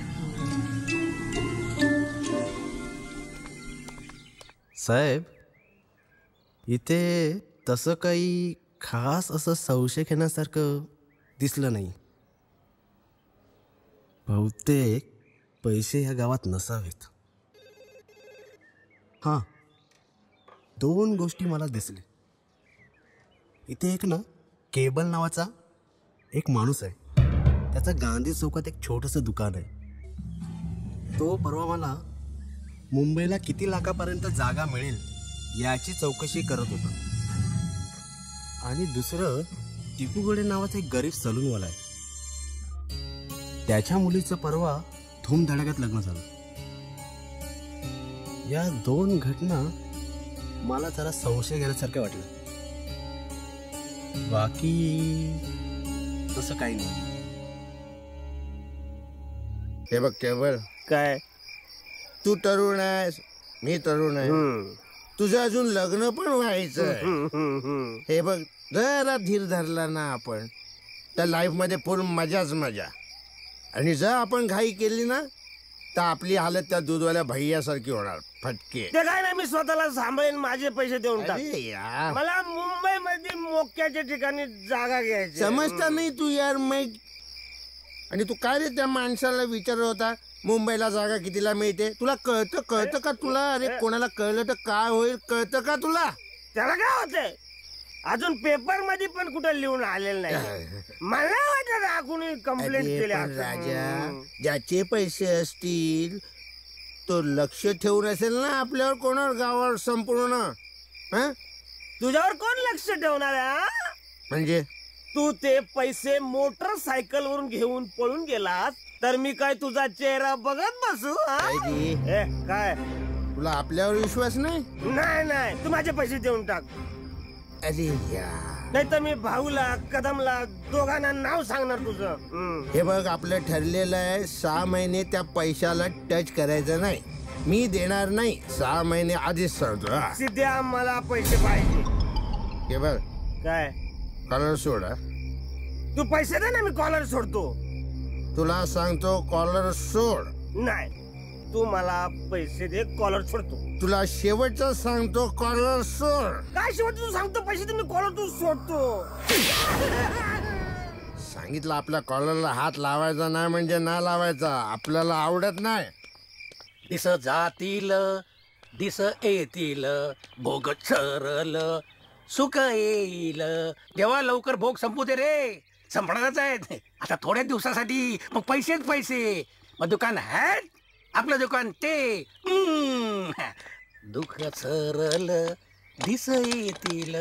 साहेब इथे तसं काही खास असं संशय घेण्यासारखं दिसलं नाही. बहुतेक पैसे या गावात नसावेत. हां 2 गोष्टी मला दिसल्या. इथे एक ना केबल नावाचा एक माणूस आहे. त्याचं गांधी चौकात एक छोटंसं दुकान आहे. तो परवा मला मुंबईला किती लाखापर्यंत जागा मिळेल याची चौकशी करत होता. आणि दुसरं टिपूगडे नावाचा एक गरीब सलूनवाला आहे. त्याच्या मुलीचं परवा धूमधडाक्यात लग्न झालं. या 2 घटना मला जरा संशय घेण्यासारखं वाटलं. बाकी तसं काही नाही. हे बघ केवळ काय तू तरुण आहेस, मी तरुण आहे. तुझं अजून लग्न पण व्हायचं. हे बघ जरा धीर धरला ना आपण तर लाईफ मध्ये पूर्ण मजाच मजा. आणि जर आपण घाई केली ना तर आपली हालत त्या दूधवाल्या भैयासारखी होणार. फटके. ते काय नाही मी स्वतःला सांभाळेन. माझे पैसे देऊन टाक. अरे यार. मला मुंबई मध्ये मोक्याच्या ठिकाणी जागा घ्यायची. समजता नाही तू यार. मग आणि तू काय रे त्या माणसाला विचारत होता मुंबईला जागा कितीला मिळते? तुला कळतं का तुला? अरे कोणाला कळलं तर काय होईल? कळतं का तुला? त्याला काय होतंय? अजून पेपर मध्ये पण कुठं लिहून आलेलं नाही. मला वाटत कुणी कंप्लेंट केली. राजा ज्याचे पैसे असतील तो लक्ष ठेवून असेल ना आपल्यावर, कोणावर, गावावर संपूर्ण. तुझ्यावर कोण लक्ष ठेवणार आहे? म्हणजे तू ते पैसे मोटरसायकल वरून घेऊन पळून गेलास तर मी काय तुझा चेहरा बघत बसू? काय तुला आपल्यावर विश्वास नाही? नाही तू माझे पैसे देऊन टाक. अरे यार. नाही तर मी भाऊला कदमला दोघांना नाव सांगणार तुझं. हे बघ आपलं ठरलेलं आहे 6 महिने त्या पैशाला टच करायचं नाही. मी देणार नाही. 6 महिने आधीच सांगतो. सिद्ध्या मला पैसे पाहिजे. हे बघ काय कॉलर सोड. तू पैसे दे ना मी कॉलर सोडतो. तुला सांगतो कॉलर सोड. नाही तू मला पैसे दे कॉलर सोडतो. तुला शेवटचं सांगतो कॉलर सोड. काय शेवट तू सांगतो पैसे दे मी कॉलर तू सोडतो. सांगितलं आपल्या कॉलरला हात लावायचा नाही म्हणजे ना लावायचा. आपल्याला आवडत नाही. दिस जातील दिस येतील भोग सरल सुख येईल. देवा लवकर भोग संपू दे रे. संपणारच आहेत आता थोड्या दिवसासाठी. मग पैसेच पैसे. मग दुकान हॅट आपलं दुकान ते. दुःख सरल दिस येतील.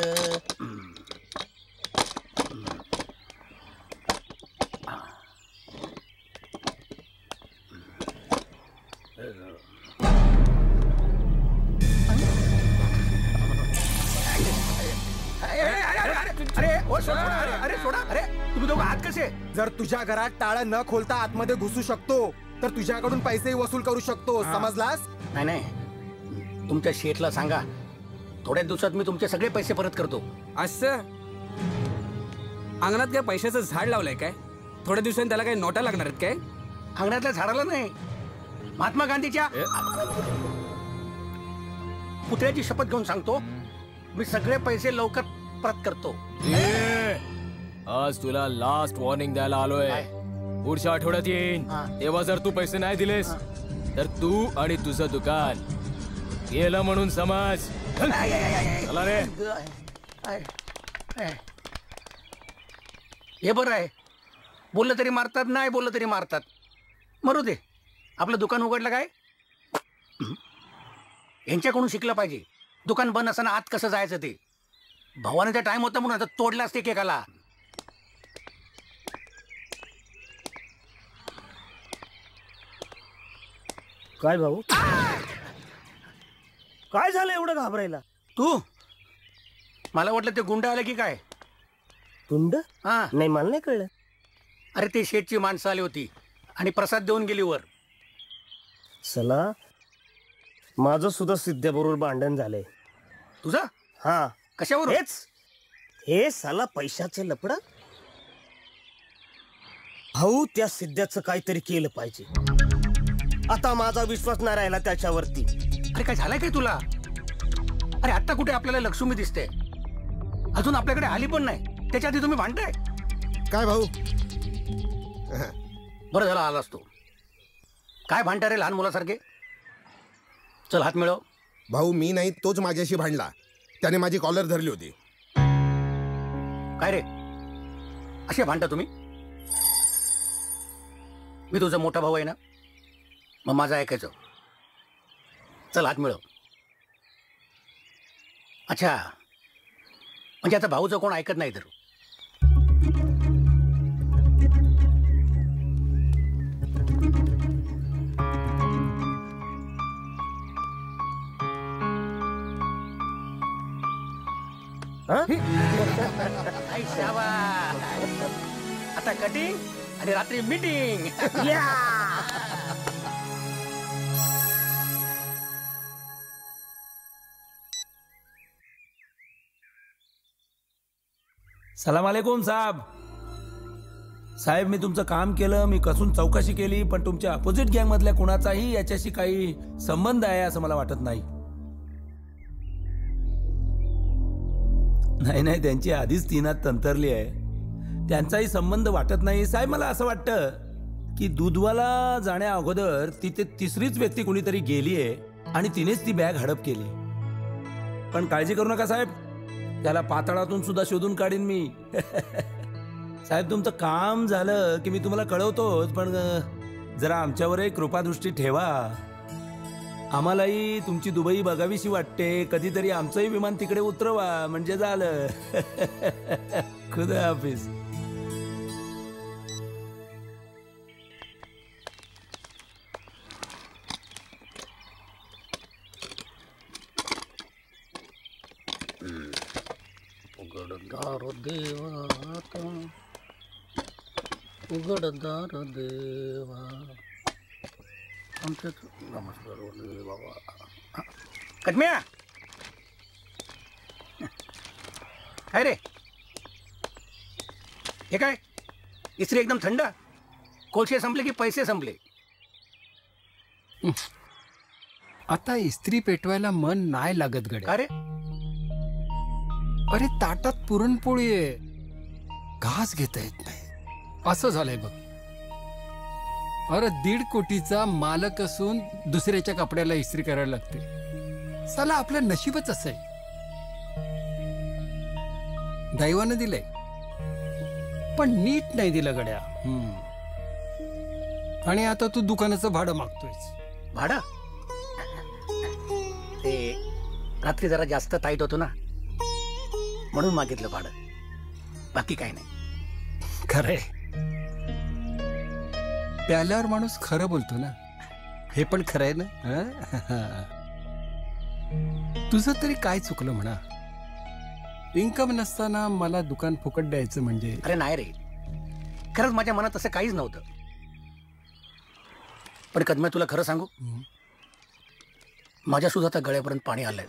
सोडा. अरे सोडा. अरे तुम्ही दोघं आत कसे? जर तुझ्या घरात टाळं न खोलता आतमध्ये घुसू शकतो तर तुझ्याकडून पैसेही वसूल करू शकतो. समजलास? नाही तुमच्या शेठला सांगा, थोड्या दिवसात मी तुमचे सगळे पैसे परत करतो. असं अंगणात काय पैशाचं झाड लावलंय काय? थोड्या दिवसांनी त्याला काही नोटा लागणार आहेत काय? अंगणातल्या झाडाला नाही, महात्मा गांधीच्या पुतळ्याची शपथ घेऊन सांगतो, मी सगळे पैसे लवकर परत करतो. आज तुला लास्ट वॉर्निंग द्यायला आलोय. पुढच्या आठवड्यात येईन, तेव्हा जर तू पैसे नाही दिलेस तर तू आणि तुझं दुकान गेलं म्हणून समज. चला रे. हे बरं आहे, बोललं तरी मारतात, नाही बोललं तरी मारतात. मरू दे, आपलं दुकान उघडलं काय? यांच्याकडून शिकलं पाहिजे. दुकान बंद असताना आत कसं जायचं ते. भावाने त्या टाइम होता म्हणून आता तोडला असते केकाला. काय भाऊ, काय झालं एवढं घाबरायला? तू मला वाटलं ते गुंड आले की काय? गुंड? हा नाही, मला नाही कळलं. अरे ते शेठची माणसं आली होती आणि प्रसाद देऊन गेली वर. चला, माझं सुद्धा सिद्ध्याबरोबर भांडण झालंय. तुझं? हा. कशावर? हे साला पैशाचं लफडं. भाऊ, त्या सिद्ध्याचं काहीतरी केलं पाहिजे. आता माझा विश्वास नाही राहिला त्याच्यावरती. अरे काय झालंय काय तुला? अरे आता कुठे आपल्याला लक्ष्मी दिसते, अजून आपल्याकडे आली पण नाही, त्याच्या आधी तुम्ही भांडताय काय भाऊ? बरं झालं आलास तू. काय भांडता रे लहान मुलासारखे? चल हात मिळव. भाऊ मी नाही, तोच माझ्याशी भांडला. त्याने माझी कॉलर धरली होती. काय रे असे भांडता तुम्ही? मी तुझा मोठा भाऊ आहे ना, मग माझं ऐकायचं. चल हात मिळव. अच्छा, म्हणजे आता भाऊचं कोण ऐकत नाही तर? आता कटिंग आणि रात्री मीटिंग. सलाम अलैकुम साहेब. साहेब मी तुमचं काम केलं, मी कसून चौकशी केली, पण तुमच्या अपोजिट गँग मधल्या कुणाचाही याच्याशी काही संबंध आहे असं मला वाटत नाही. नाही त्यांची आधीच तीनात तंतरली आहे, त्यांचाही संबंध वाटत नाही. साहेब मला असं वाटतं की दूधवाला जाण्या अगोदर तिथे तिसरीच व्यक्ती कुणीतरी गेली आहे आणि तिनेच ती बॅग हडप केली. पण काळजी करू नका साहेब, त्याला पाताळातून सुद्धा शोधून काढीन मी. साहेब तुमचं काम झालं की मी तुम्हाला कळवतोच, पण जरा आमच्यावरही कृपादृष्टी ठेवा. आम्हालाही तुमची दुबई बघावीशी वाटते, कधीतरी आमचंही विमान तिकडे उतरवा म्हणजे झालं. खुदा हाफिज. उघडदार देवा, उघडदार देवा, आमच्यात नमस्कार बाबा. कटम्या काय रे? हे काय इस्त्री एकदम थंड? कोळशे संपले की पैसे संपले? आता इस्त्री पेटवायला मन नाही लागत गड्या. अरे अरे ताटात पुरणपोळी आहे, घास घेता येत नाही, असं झालंय बघ. अरे 1.5 कोटीचा मालक असून दुसऱ्याच्या कपड्याला इस्त्री करायला लागते. साला आपलं नशीबच असं आहे, दैवानं दिलंय पण नीट नाही दिलं गड्या. आणि आता तू दुकानाचं भाडं मागतोयस. भाडं? ते रात्री जरा जास्त टाईट होतो ना, म्हणून मागितलं भाडं, बाकी काय नाही. खरंय, प्याल्यावर माणूस खरं बोलतो ना, हे पण खरं आहे ना. तुझं तरी काय चुकलं म्हणा? इन्कम नसताना मला दुकान फुकट द्यायचं म्हणजे? अरे नाही रे, खरंच माझ्या मनात असं काहीच नव्हतं. पण कदम्या तुला खरं सांगू, माझ्या सुद्धा आता गळ्यापर्यंत पाणी आलंय.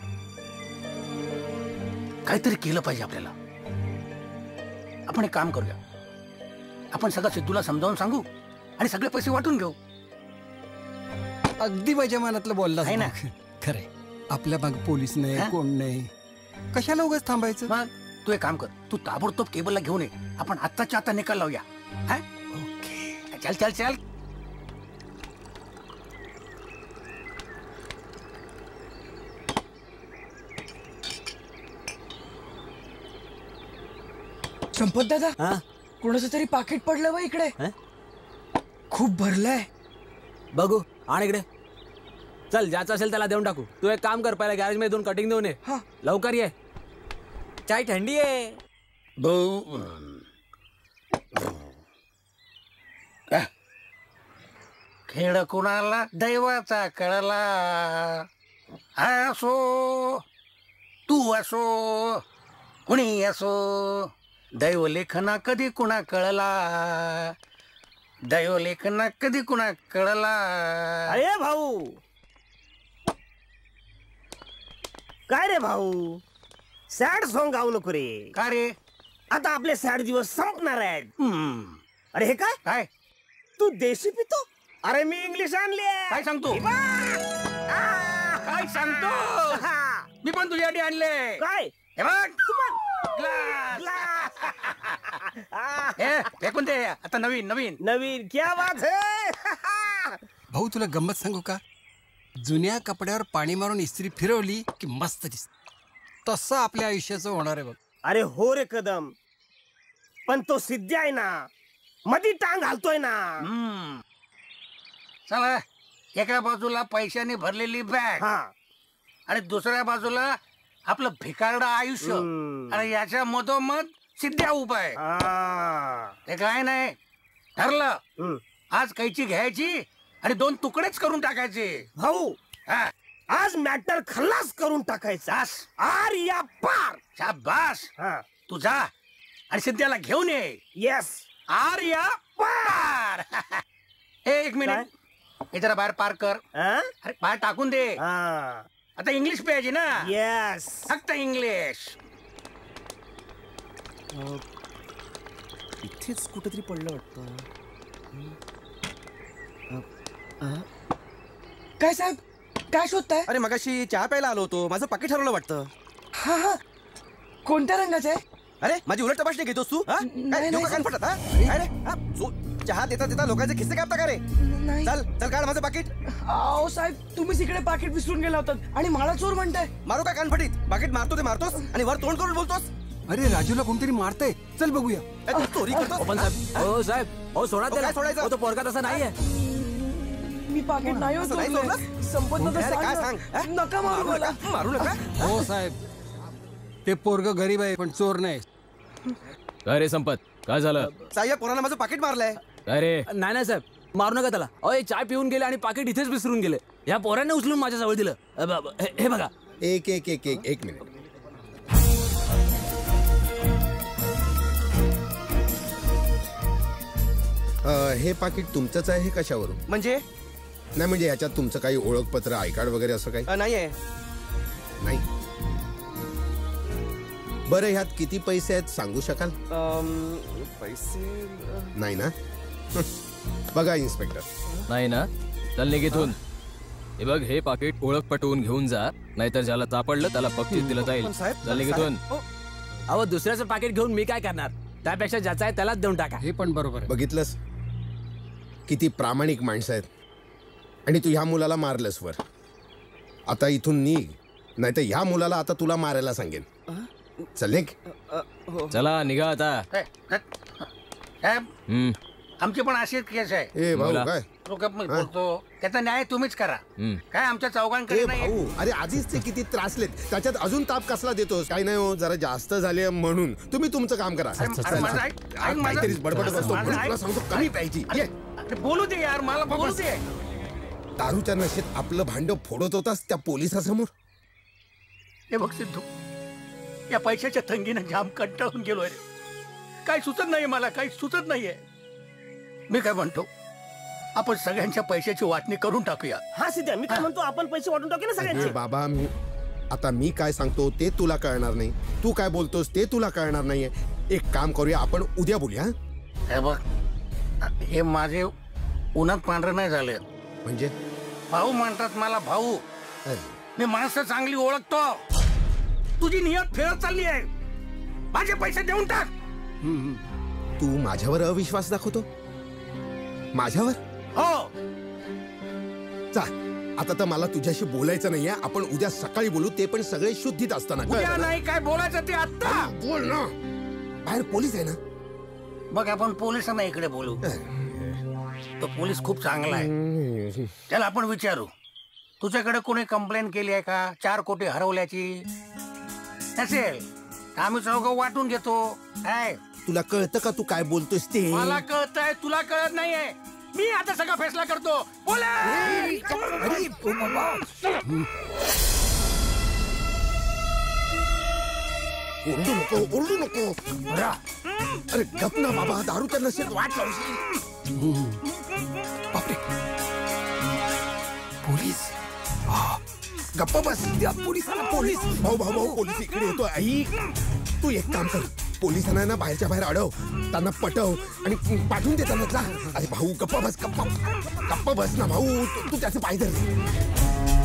काहीतरी केलं पाहिजे आपल्याला. आपण एक काम करूया, आपण सगळं सिद्धूला समजावून सांगू आणि सगळे पैसे वाटून घेऊ. अगदी माझ्या मनातलं बोलला आहे ना. खरंय, आपल्या माग पोलीस नाही, कोण नाही, कशाला उगाच थांबायचं. मग तू एक काम कर, तू ताबडतोब केबलला घेऊन ये, आपण आत्ताच्या आता निकाल लावूया. ओके, चल चल चल. संपत दादा, कोणाचं तरी पाकिट पडलं बा इकडे. खूप भरलंय. बघू आण इकडे. चल, ज्याचं असेल त्याला देऊन टाकू. तू एक काम कर, पहिल्या गॅरेज मध्ये 2 कटिंग देऊन ये. लवकर ये, चाय थंडी आहे. खेळ कुणाला दैवाचा कळला, असो तू असो कुणी असो, दैव लेखना कधी कुणा कळला, दैव लेखना कधी कुणा कळला. अरे भाऊ, काय रे भाऊ, सॅड सॉंग गाऊ नको रे. का रे? आता आपले सॅड दिवस संपणार आहेत. अरे हे काय काय तू देशी पितो? अरे मी इंग्लिश आणली. काय सांगतो? काय सांगतो? मी पण तुझ्यासाठी आणले. काय? हे बघ, फेकून दे. आता नवीन नवीन नवीन. क्या बात है. भाऊ, तुला गंमत सांगू का? जुन्या कपड्यावर पाणी मारून इस्त्री फिरवली की मस्त दिसत. तसं आपल्या आयुष्याचं होणार आहे बघ. अरे हो रे कदम, पण तो सिद्धी आहे ना, मधी टांग घालतोय ना. चला, एका बाजूला पैशाने भरलेली बॅग आणि दुसऱ्या बाजूला आपलं भिकारडं आयुष्य, आणि याच्या मधोमध सिद्ध्या उपाय. ते काय नाही, ठरलं आज कैची घ्यायची आणि 2 तुकडेच करून टाकायचे. भाऊ, आज मॅटर खल्लास करून टाकायचा. आर या पार. शाबास. तू जा आणि सिद्ध्याला घेऊन ये. येस, आर या पार. एक मिनिट, हे जरा बाहेर पार कर. अरे बाहेर टाकून दे. आता इंग्लिश पाहिजे ना. येस, फक्त इंग्लिश. इथेच कुठेतरी पडलं वाटतं. काय साहेब, काय शोधताय? अरे मगाशी चहा प्यायला आलो होतो, माझं पाकिट हरवलं वाटतं. हा हा, कोणत्या रंगाचं आहे? अरे माझी उलट तपासणी घेतोस तू? नाही, डोकं कान फटत, हा? काय रे? हा? चहा देता देता लोकांचे खिस्से कापता का रे? चल चल, काढ माझं पाकिट. अहो साहेब, तुम्हीच इकडे पाकिट विसरून गेला होतात आणि मला चोर म्हणताय. मारू का कानफटीत? पाकिट मारतो ते मारतोस आणि वर तोंड करून बोलतोस. अरे राजूला कोणतरी मारतंय, चल बघूया. चोरी करतो. पण साहेब, हो साहेब, हो सोडा त्याला. सोडायचं? तो पोरगा तसा नाहीये. मी पाकिट नाही होतो. संपत काय सांग? नका मारू मला. मारू नका. हो साहेब, ते पोरग गरीब आहे पण चोर नाही. काय रे संपत, काय झालं? साहेब, पोरानं माझं पाकिट मारलंय. काय रे? नाही नाही साहेब, मारू नका त्याला. अहो, चाय पिऊन गेले आणि पाकिट इथेच विसरून गेले. या पोराने उचलून माझ्या जवळ दिलं. हे बघा. एक मिनिट. हे पाकिट तुमचंच आहे कशावरून? म्हणजे नाही, म्हणजे याच्यात तुमचं काही ओळखपत्र, आय कार्ड वगैरे असं काही नाहीये. नाही. बरं, ह्यात किती पैसे आहेत सांगू शकाल? पैसे नाही ना? बघा इन्स्पेक्टर. नाही ना? चल निघितून. हे बघ, हे पाकिट ओळख पटवून घेऊन जा, नाहीतर ज्याला सापडलं त्याला बक्षीस दिलं जाईल. चल निघितून. अहो, दुसऱ्याचं पाकिट घेऊन मी काय करणार? त्यापेक्षा ज्याचा आहे त्यालाच देऊन टाका. हे पण बरोबर आहे. बघितलंस किती प्रामाणिक माणसं आहेत, आणि तू ह्या मुलाला मारलंस वर. आता इथून निघ, नाहीतर ह्या मुलाला आता तुला मारायला सांगेन. चल निघ. चला निघा आता. साहेब, आमची पण अशीच केस आहे. ए भाऊ, काय तो गप्प बोलतो, त्याचा न्याय तुम्हीच करा. काय आमच्या चौघांकडे नाही. भाऊ, अरे आधीच ते किती त्रासलेत, त्याच्यात अजून ताप कसला देतोस? काही नाही हो, जरा जास्त झाले म्हणून. तुम्ही तुमचं काम करा. काहीतरीच बडबडत असतो, तुला सांगतो कमी पाहिजे. बोलू दे यार, मला बोलू दे. दारूच्या नशेत आपलं भांड फोडत होतास त्या पोलिसासमोर. हे बघ सिद्धू, या पैशाच्या तंगीनं जाम कंटाळून गेलोय रे. काही सुचत नाही मला, काही सुचत नाहीये. मी काय म्हणतो, आपण सगळ्यांच्या पैशाची वाटणी करून टाकूया. हा सिद्ध्या, मी काय म्हणतो, आपण पैसे वाटून टाकू ना सगळ्यांचे. बाबा आता मी काय सांगतो ते तुला कळणार नाही, तू काय बोलतोस ते तुला कळणार नाहीये. एक काम करूया, आपण उद्या बोलूया. हे बघ, हे माझे उन्हात पांढरं नाही झाले. म्हणजे भाऊ म्हणतात मला भाऊ. मी माणसं चांगली ओळखतो. तुझी नियत फेरत चालली आहे. माझे पैसे देऊन टाक. तू माझ्यावर अविश्वास दाखवतो? माझ्यावर? हो. चा, आता तर मला तुझ्याशी बोलायचं नाहीये. आपण उद्या सकाळी बोलू, ते पण सगळे शुद्धीत असताना. उद्या नाही, काय बोलायचं ते आता बोल ना. बाहेर पोलीस आहे ना. बघ, आपण पोलिसांना इकडे बोलू. तो पोलीस खूप चांगला आहे, त्याला आपण विचारू, तुझ्याकडे कोणी कंप्लेंट केली आहे का 4 कोटी हरवल्याची? नसेल आम्ही चौघं वाटून घेतो. तुला कळतं का तू काय बोलतोस ते? मला कळतंय, तुला कळत नाहीये. मी आता सगळा फैसला करतो. ओरडू नको, ओरडू नको. अरे गप ना बाबा, दारू तर नसेल, वाट लावशील. बापरे, पोलीस. गप्पा बस. पोलिसांना पोलीस. भाऊ भाऊ भाऊ, पोलीस इकडे येतो. ऐक, तू एक काम कर, पोलिसांना ना बाहेरच्या बाहेर अडव, त्यांना पटव आणि पाठवून दे त्यांना. अरे भाऊ गप्पा बस, गप्पा बस ना भाऊ. तू त्याचे पाय धर.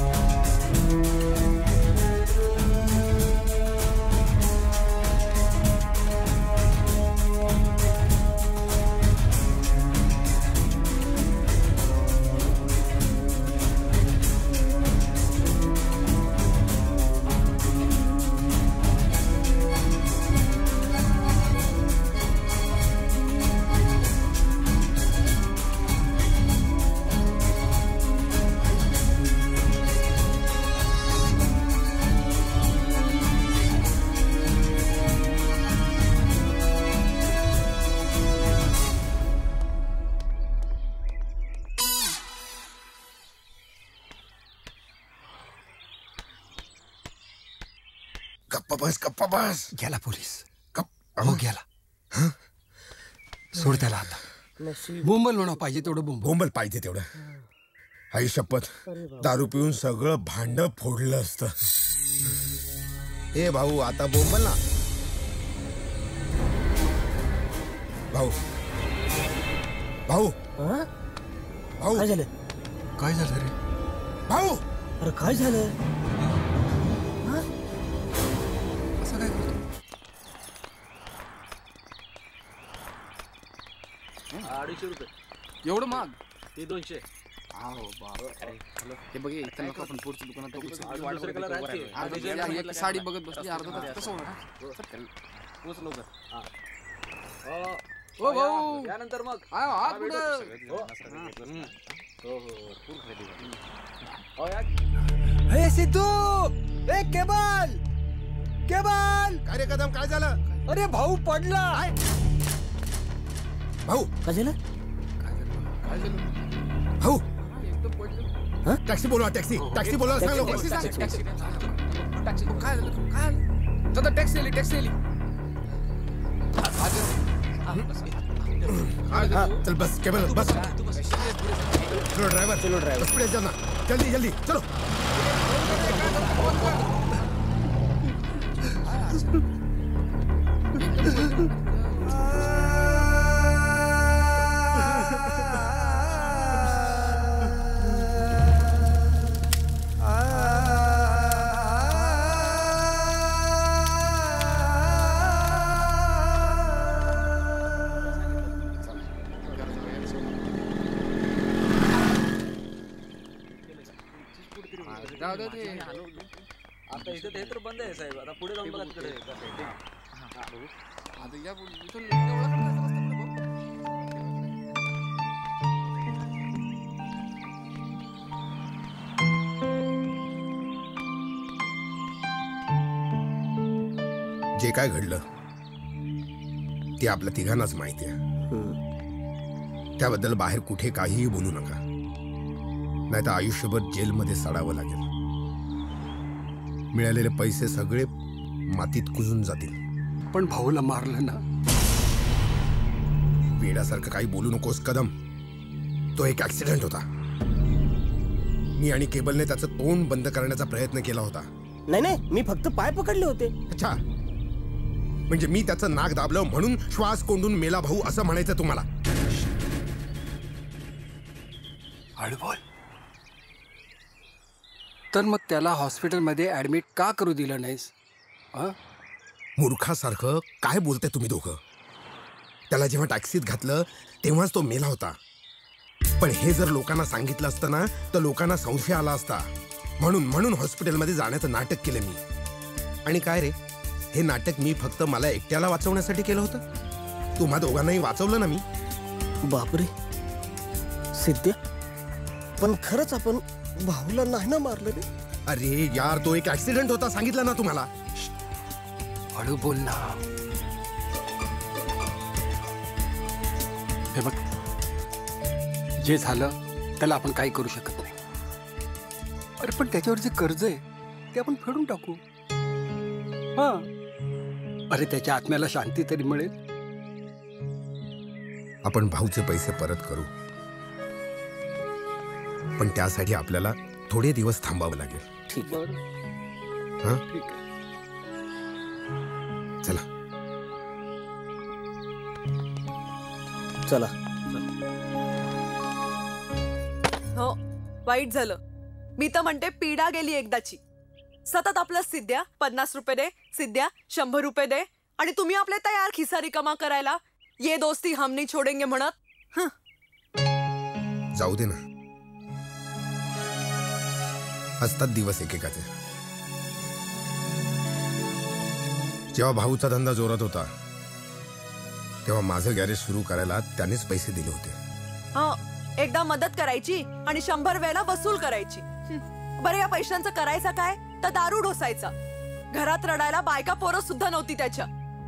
गप्पा बस. गेला पोलीस. हो गेला. सोड त्याला आता. बोंबल म्हणा, पाहिजे तेवढं बोंबल पाहिजे तेवढं. आई शपथ, दारू पिऊन सगळं भांड फोडलं असतं. ए भाऊ, आता बोंबल ना भाऊ. भाऊ भाऊ, काय झालं? काय झालं रे भाऊ? अरे काय झालं? असं काय करतो? 250 रुपये. एवढं महाग? ते 200. हे बघ, इथं नको आपण पुढच्या दुकानात दुसरे साडी बघत बसली अर्धा तास. कसं होणार? पोच लवकर. हो भाऊ, त्यानंतर मग हे सिद्धू, ए केबल केबल. काय रे कदम, काय झालं? अरे भाऊ पडला. भाऊ काय झालं? भाऊ, टॅक्सी बोलवा. टॅक्सी बोलवा. सांग लवकर. काय झालं? टॅक्सी आली. चल बस केबल बस. चलो ड्राइवर, बस प्लीज जाना. जल्दी चलो. आता इथे ते तर बंद आहे साहेब. आता पुढे जाऊन बघा तिकडे. जे काय घडलं ते आपल्या तिघांनाच माहिती आहे. त्याबद्दल बाहेर कुठे काहीही बोलू नका, नाहीतर आयुष्यभर जेलमध्ये सडावं लागेल. मिळालेले पैसे सगळे मातीत कुजून जातील. पण भाऊला मारलं ना. वेड्यासारखं काही बोलू नकोस कदम. तो एक ऍक्सिडेंट होता. मी आणि केबलने त्याचं तोंड बंद करण्याचा प्रयत्न केला होता. नाही, मी फक्त पाय पकडले होते. अच्छा, म्हणजे मी त्याचं नाक दाबलं म्हणून श्वास कोंडून मेला भाऊ असं म्हणायचं तुम्हाला? हळू बोल. तर मग त्याला हॉस्पिटलमध्ये ऍडमिट का करू दिलं नाहीस? मूर्खासारखं काय बोलते तुम्ही दोघं? त्याला जेव्हा टॅक्सीत घातलं तेव्हाच तो मेला होता. पण हे जर लोकांना सांगितलं असतं ना तर लोकांना संशय आला असता. म्हणून हॉस्पिटलमध्ये जाण्याचं नाटक केलं मी. आणि काय रे, हे नाटक मी फक्त मला एकट्याला वाचवण्यासाठी केलं होतं? तुम्हा दोघांनाही वाचवलं ना मी. बापरे सिद्ध्या, पण खरंच आपण भाऊला नाही ना मारलं रे? अरे यार, तो एक ऍक्सिडेंट होता, सांगितलं ना तुम्हाला. हळू बोल ना. हे बघ, जे झालं त्याला आपण काही करू शकत नाही. अरे पण त्याच्यावर जे कर्ज आहे ते आपण फेडून टाकू. हा, अरे त्याच्या आत्म्याला शांती तरी मिळेल. आपण भाऊचे पैसे परत करू, पण त्यासाठी आपल्याला थोडे दिवस थांबावं लागेल. ठीक आहे. हा, ठीक आहे. चला चला. हो, वाईट झालं. मी तर म्हणते पीडा गेली एकदाची. सतत आपलं सिद्ध्या 50 रुपये दे, सिद्ध्या 100 रुपये दे, आणि तुम्ही आपले तयार खिसा रिकामा करायला. ये दोस्ती हम नहीं छोडेंगे म्हणत. जाऊ दे ना, असतात दिवस एकेकाचे. जेव्हा भाऊचा धंदा जोरात होता तेव्हा माझं गॅरेज सुरू करायला त्यानेच पैसे दिले होते. एकदा मदत करायची आणि 100 वेळा वसूल करायची. बरं, या पैशांचं करायचं काय? तर दारू ढोसायचा. घरात रडायला बायका पोरं सुद्धा नव्हती त्याच्या.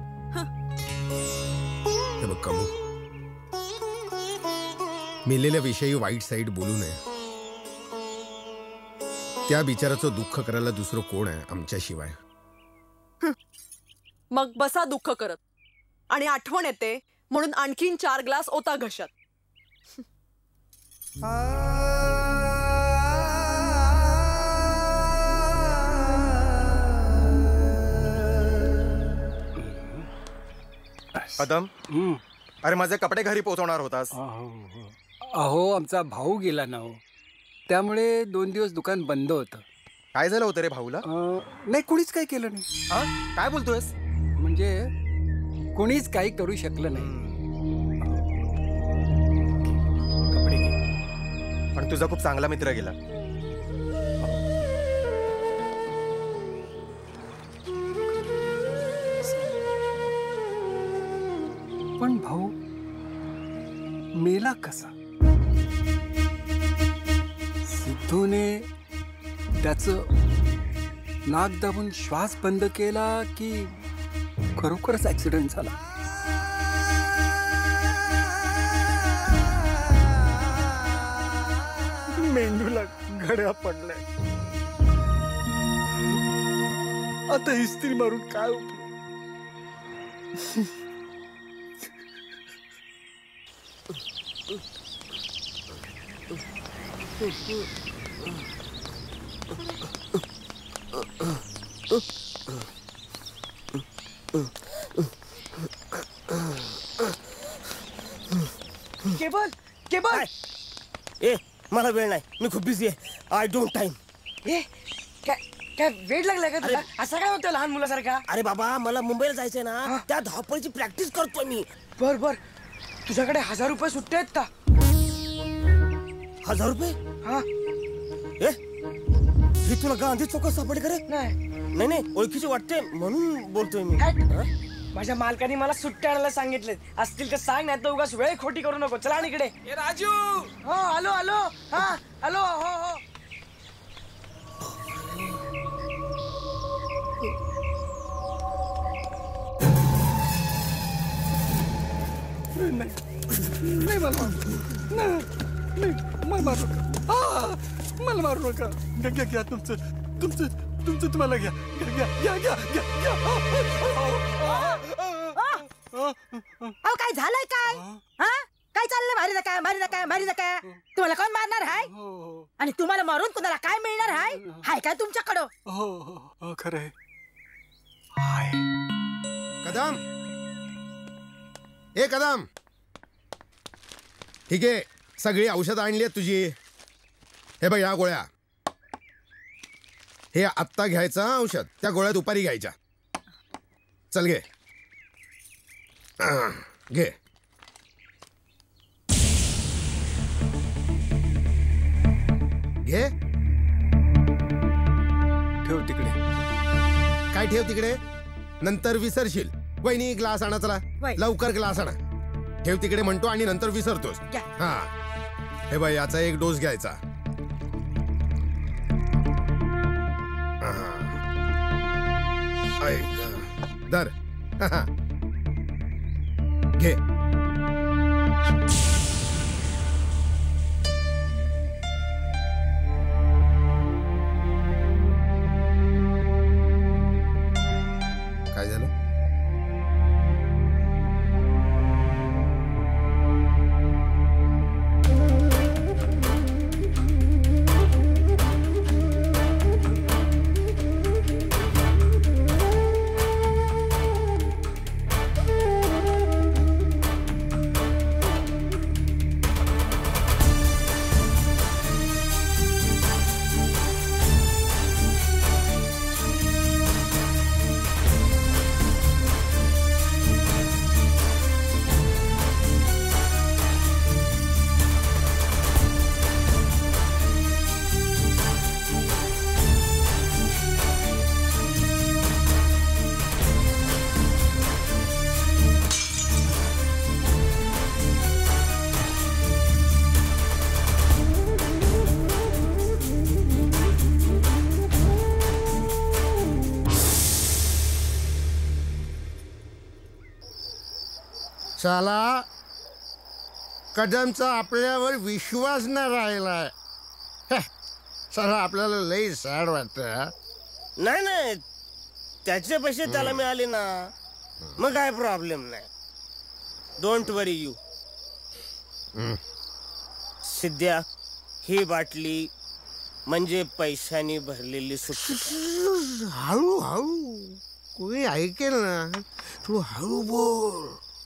हे बघ कमू, मेलेल्या विषयी वाईट साईड बोलू नये. त्या बिचाराचं दुःख करायला दुसरं कोण आहे आमच्याशिवाय? मग बसा दुःख करत. आणि आठवण येते म्हणून आणखीन 4 ग्लास ओता घशात. कदम, अरे माझे कपडे घरी पोहोचवणार होतास. अहो, आमचा भाऊ गेला ना हो, त्यामुळे 2 दिवस दुकान बंद होतं. काय झालं होतं रे भाऊला? नाही, कुणीच काही केलं नाही. काय बोलतोयस? म्हणजे कुणीच काही करू शकलं नाही. कपडे घे. पण तुझा खूप चांगला मित्र गेला. पण भाऊ मेला कसा? सिद्धूने त्याचं नाक दाबून श्वास बंद केला की खरोखरच ऍक्सिडेंट झाला? मेंदूला घड्या पडलाय. आता इस्त्री मारून काय उपयोग? केबल केबल, ए मला वेळ नाही, मी खूप बिझी आहे. I don't time. ए काय वेळ लागलाय का तुला? असं काय होतं लहान मुलासारखा? अरे बाबा, मला मुंबईला जायचंय ना, त्या धावपळीची प्रॅक्टिस करतोय मी. बर, तुझ्याकडे 1000 रुपये सुट्टे आहेत का? 1000 रुपये? हा. ए, ही तुला गांधी चौकात सापडे करे? नाही, ओळखीची वाटते म्हणून बोलतोय मी. माझ्या मालकाने मला सुट्ट्या आणायला सांगितले. असतील तर सांग, नाही तर उगाच वेळ खोटी करू नको. चला इकडे. राजू. हो, आलो. हा, आलो. हो. नाही मला मारू नका. मला मारू नका. घ्या तुमचं तुमचं तुम्हाला घ्या घ्या घ्या घ्या घ्या घ्या. अहो काय झालंय काय हा काय चाललंय? मारी नका मारी नका मारी नका. तुम्हाला कोण मारणार हाय? आणि तुम्हाला मारून कुणाला काय मिळणार हाय? हाय काय तुमच्याकडं? हो खरंय. कदम, ए कदम, ठीक आहे, सगळी औषधं आणली आहेत तुझी. हे बघ या गोळ्या, हे आत्ता घ्यायचं औषध, त्या गोळ्या दुपारी घ्यायच्या. चल घे घे. घे. ठेव तिकडे. काय ठेव तिकडे? नंतर विसरशील. वहिनी ग्लास आणा, चला लवकर ग्लास आणा. ठेव तिकडे म्हणतो आणि नंतर विसरतोस. हा हे बाई याचा एक डोस घ्यायचा. दर घे. काय झालं? साला कदमचा आपल्यावर विश्वास न राहिलाय. साला आपल्याला लई सॅड वाटत. नाही नाही, त्याचे पैसे त्याला मिळाले ना, मग काय प्रॉब्लेम नाही. Don't worry you. सिद्ध्या, ही बाटली म्हणजे पैशानी भरलेली सुट्टी. हळू हळू, कोणी ऐकेल ना. तू हळू बोल.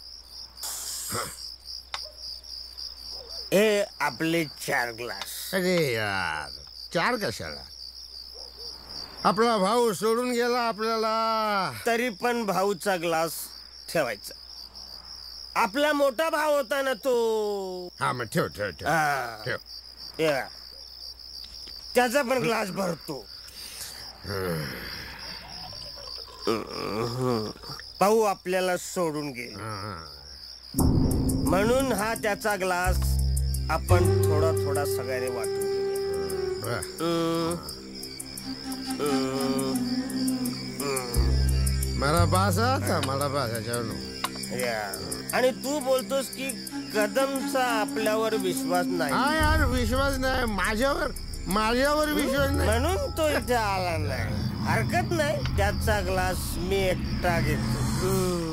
हे आपले 4 ग्लास. अरे यार, 4 कशाला? आपला भाऊ सोडून गेला आपल्याला. तरी पण भाऊचा ग्लास ठेवायचा. आपला मोठा भाव होता ना तो. हा मग ठेव ठेव ठेव ठेव. त्याचा पण ग्लास भरतो. भाऊ आपल्याला सोडून गेला म्हणून हा त्याचा ग्लास आपण थोडा थोडा सगळ्याने वाटून घेऊया. मला बास आता, मला बास. आणि तू बोलतोस की कदमचा आपल्यावर विश्वास नाही. हा यार, विश्वास नाही माझ्यावर विश्वास नाही म्हणून तो इथे आला नाही. हरकत नाही, त्याचा ग्लास मी एकटा घेतो.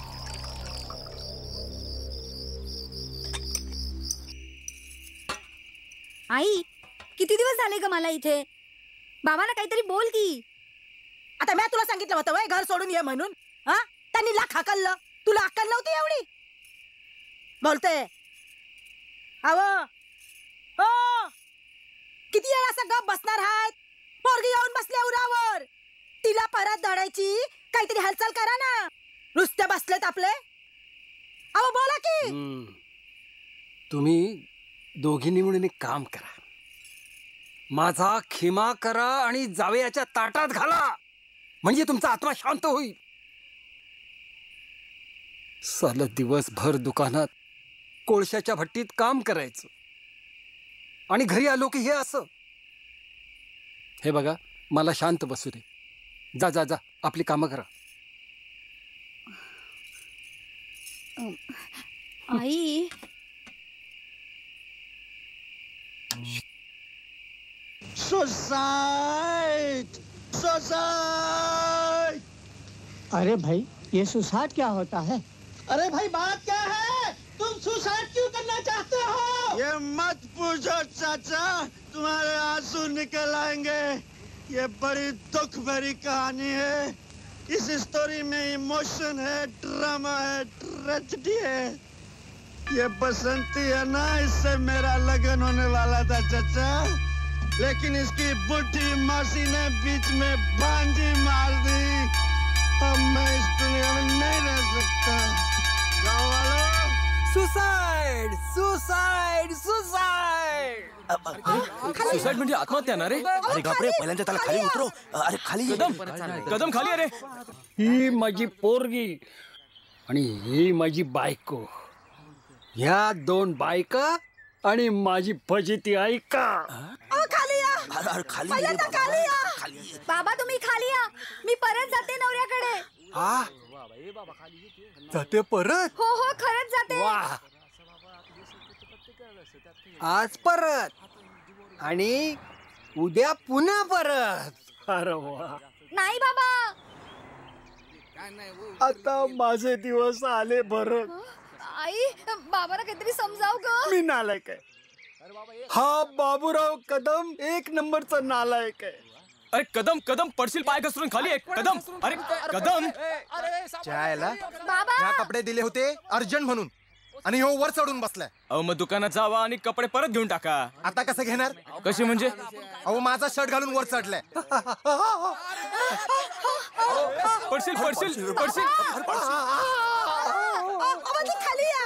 आई, किती दिवस झाले ग मला इथे? बाबाला काहीतरी बोल की. आता मी तुला सांगितलं होतं वय घर सोडून ये म्हणून. हा, त्यांनी लाख हाकललं, तुला अक्कल नव्हती एवढी? बोलते अहो हो, किती वेळ असं गप बसणार आहेत? पोरगी येऊन बसल्या उरावर, तिला परत धडायची काहीतरी हालचाल करा ना. नुसते बसलेत आपले. अहो बोला की. तुम्ही दोघींनी म्हणून एक काम करा, माझा खिमा करा आणि जावयाच्या ताटात घाला, म्हणजे तुमचा आत्मा शांत होईल. साला दिवसभर दुकानात कोळशाच्या भट्टीत काम करायचं आणि घरी आलो की हे असं. हे बघा, मला शांत बसू दे. जा जा जा, आपली कामं करा. आई, Suicide! सुसाइड। अरे भाई ये सुसाइड क्या होता है? अरे भाई बात क्या है? तुम सुसाइड क्यों करना चाहते हो? ये मत पूछो चाचा, तुम्हारे आंसू निकल आएंगे। ये बड़ी दुख भरी कहानी है। इस स्टोरी में इमोशन है, ड्रामा है, ट्रेजेडी है। ये बसंती है ना, इससे मेरा लगन होने वाला था चाचा, लेकिन इसकी बुढ़ी मासी ने बीच में बांजी मार दी। अब मैं इस दुनिया में नहीं रह सकता। गाँव वालों, सुसाइड सुसाइड सुसाइड सुसाइड म्हणजे आत्महत्या ना रे? अरे बापरे, पहिल्यांदा त्याला खाली उतरव. अरे खाली कदम खाली. अरे ही माझी पोरगी आणि ही माझी बायको. ह्या दोन बायका आणि माझी फजिती ऐका. खाली या. पहिल्यांदा खाली या. बाबा तुम्ही खाली या, मी परत जाते नवऱ्याकडे. जाते परत? हो हो खरंच जाते. आज परत आणि उद्या पुन्हा परत. अरे वा. नाही बाबा, आता माझे दिवस आले बरं. आई बाबाला काहीतरी समजाव ग. मी नालायक आहे. हा बाबूराव कदम एक नंबरचा नालायक आहे. अरे कदम कदम पडशील, पाय घसरून खाली आहे. कदम अरे कदम. चायला बाबा त्या कपडे दिले होते अर्जंट म्हणून आणि हो वर चढून बसलाय. अहो मग दुकानात जावा आणि कपडे परत घेऊन टाका. आता कसं घेणार? कशी म्हणजे? अहो माझा शर्ट घालून वर चढलाय. पडशील पडशील पडशील. खाली या.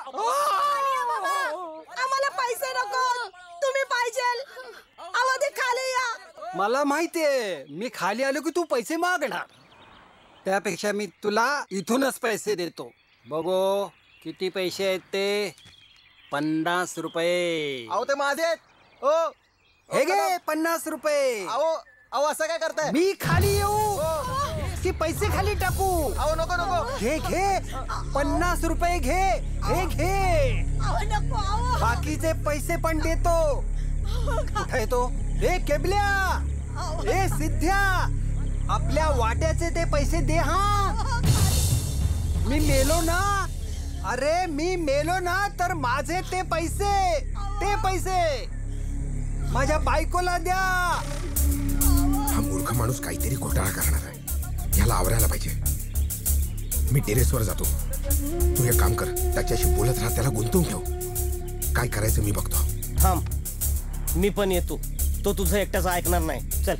आम्हाला पैसे नको, तुम्ही पाहिजे. आवाज खाली या. मला माहितीये मी खाली आलो की तू पैसे मागणार. त्यापेक्षा मी तुला इथूनच पैसे देतो. बघो किती पैसे आहेत ते. 50 रुपये. अहो ते माझे आहेत. हो हे घे 50 रुपये. अहो असं काय करताय? मी खाली येऊ की पैसे खाली टाकू? अहो नको नको. घे घे 50 रुपये घे. हे घे. बाकीचे पैसे पण देतो. कुठे येतो? हे केबल्या, हे सिद्ध्या, आपल्या वाट्याचे ते पैसे दे. हा मी मेलो ना, अरे मी मेलो ना तर माझे ते पैसे माझ्या बायकोला द्या. हा मूर्ख माणूस काहीतरी घोटाळा करणार आहे. याला आवरायला पाहिजे. मी टेरेसवर जातो, तू एक काम कर, त्याच्याशी बोलत राहा, त्याला गुंतवून ठेव. काय करायचं मी बघतो. थांब, मी पण येतो. तो तुझं एकट्याचं ऐकणार नाही. चल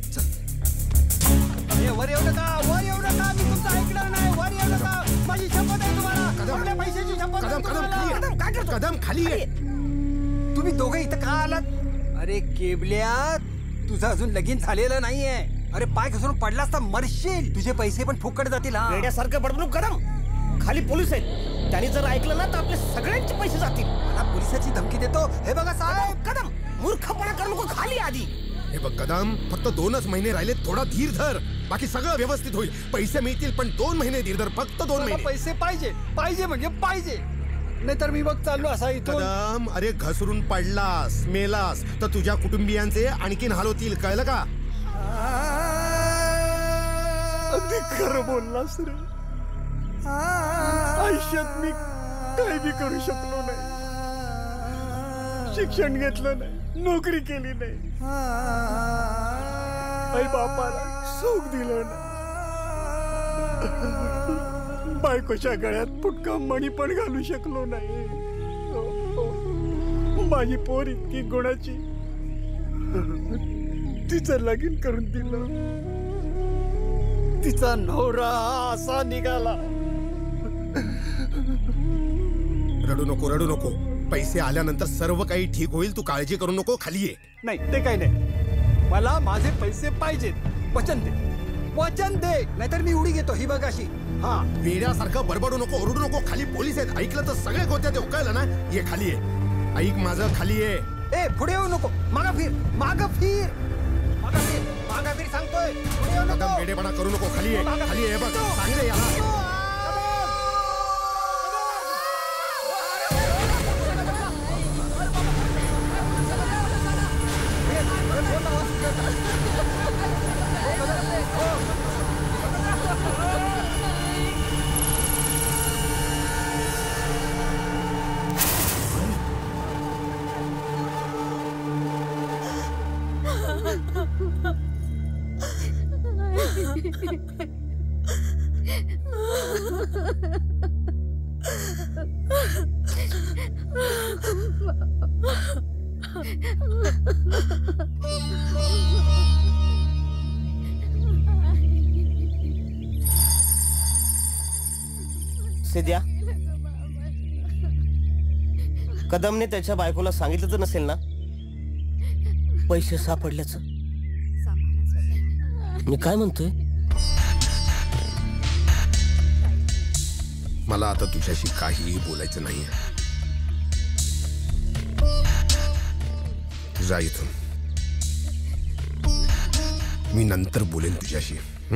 वर येऊ नका, वर येऊ नका. मी तुमचं ऐकणार नाही. वर येऊ नका. माझी शपथ आहे तुम्हाला. आपल्या पैशाची शपथ आहे तुम्हाला. कदम खाली ये. तुम्ही दोघे इथं का आलात? अरे केबल्या, तुझं अजून लगीन झालेलं नाहीये. अरे पाय घसरून पडलास तर मरशील. तुझे पैसे पण फुकट जातील. हा वेड्यासारखं बडबडू कदम. खाली पोलीस आहेत, त्यांनी जर ऐकलं ना तर आपले सगळ्यांचे पैसे जातील. मला पोलिसाची धमकी देतो. हे बघा साहेब. कदम मूर्खपणा करू नको. खाली आधी. हे बघ कदम, फक्त 2च महिने राहिले. थोडा धीर धर, बाकी सगळं व्यवस्थित होईल. पैसे मिळतील पण 2 महिने धीर धर. फक्त 2 महिने. पैसे पाहिजे. पाहिजे म्हणजे पाहिजे, नाहीतर मी बघ चाललो असा इथून. कदम अरे घसरून पडलास, मेलास तर तुझ्या कुटुंबियांचे आणखीन हाल होतील. कळलं का? अगदी खरं बोललास रे. आयुष्यात मी काही बी करू शकलो नाही. शिक्षण घेतलं नाही, नोकरी केली नाही, आई बापाला सुख दिलं नाही, बायकोच्या गळ्यात फुटका मणी पण घालू शकलो नाही. माझी पोर इतकी गुणाची, तिचं लगीन करून दिलं. तिचा नवरा असा निघाला. रडू नको, रडू नको. पैसे आल्यानंतर सर्व काही ठीक होईल. तू काळजी करू नको. खाली ये. नाही ते काही नाही. मला माझे पैसे पाहिजेत. वचन दे, वचन दे, नाहीतर मी उडी घेतो. ही बघ अशी. हा वेड्यासारखं बडबडू नको, ओरडू नको. खाली पोलीस आहेत. ऐकलं तर सगळे गोत्यात येऊ. कळलं ना? ये खाली ये. ऐक माझं, खाली ये. ए पुढे येऊ नको. मागं फिर, मागं फिर, मागं फिर, मागं फिर सांगतोय. पुढे येऊ नको. वेडेपणा करू नको. खाली ये, खाली ये. बघ सांगले याला. सिद्या, कदमने त्याच्या बायकोला सांगितलं तर नसेल ना पैसे सापडल्याचं? मी काय म्हणतोय, मला आता तुझ्याशी काहीही बोलायचं नाहीये. जा इथून. मी नंतर बोलेन तुझ्याशी.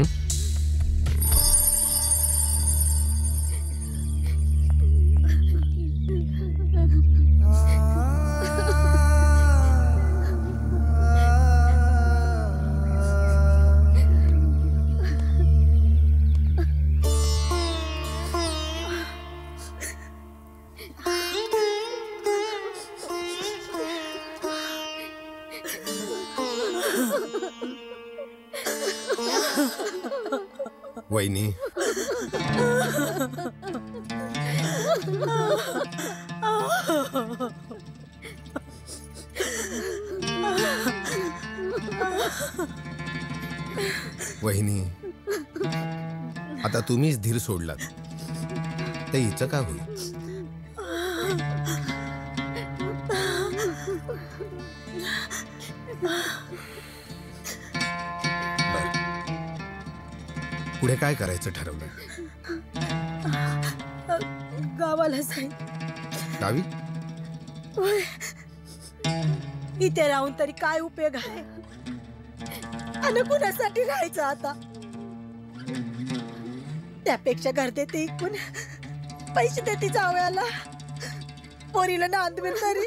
वहिनी, वहिनी, आता तुम्हीच धीर सोडलात तर हिचं का होईल? पुढे काय करायचं ठरवलं? गावाला जाईन. गावी? इथे राहून तरी काय उपयोग आहे? आणि कुणासाठी राहायचं आता? त्यापेक्षा घर देते इकून पैसे देते जावयाला, पोरीला नांदवेल तरी.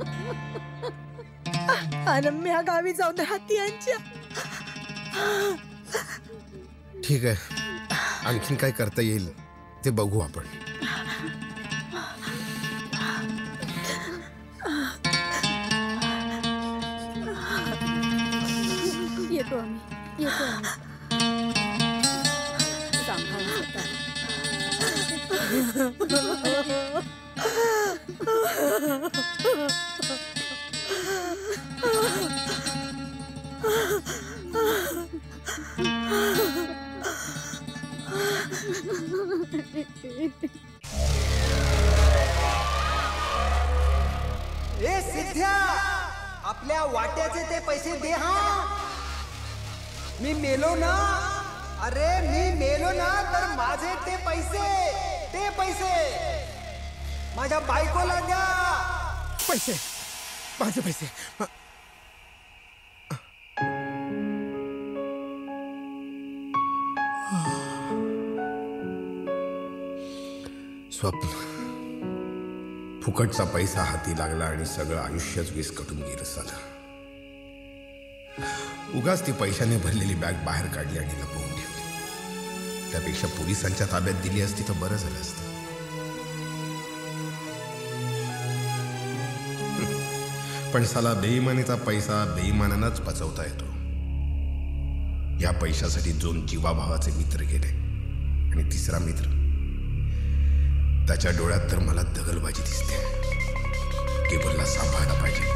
आणि मी ह्या गावी जाऊन राहते यांच्या. ठीक आहे, आणखीन काय करता येईल ते बघू आपण. येतो आम्ही, येतो आम्ही. ए सिद्ध्या, आपल्या वाट्याचे ते पैसे दे. हा, मी मेलो ना, अरे मी मेलो ना, तर माझे ते पैसे माझ्या बायकोला द्या. पैसे, माझे पैसे. स्वप्न, फुकटचा पैसा हाती लागला आणि सगळं आयुष्यच विस्कटून गेलं. साला उगाच ती पैशाने भरलेली बॅग बाहेर काढली आणि लपवून ठेवली. त्यापेक्षा पोलिसांच्या ताब्यात दिली असती तर बरं झालं असतं. पण साला बेईमानीचा पैसा बेईमानानंच पचवता येतो. या पैशासाठी 2 जीवाभावाचे मित्र गेले आणि तिसरा मित्र, त्याच्या डोळ्यात तर मला दगलबाजी दिसते. केबलला सांभाळला पाहिजे.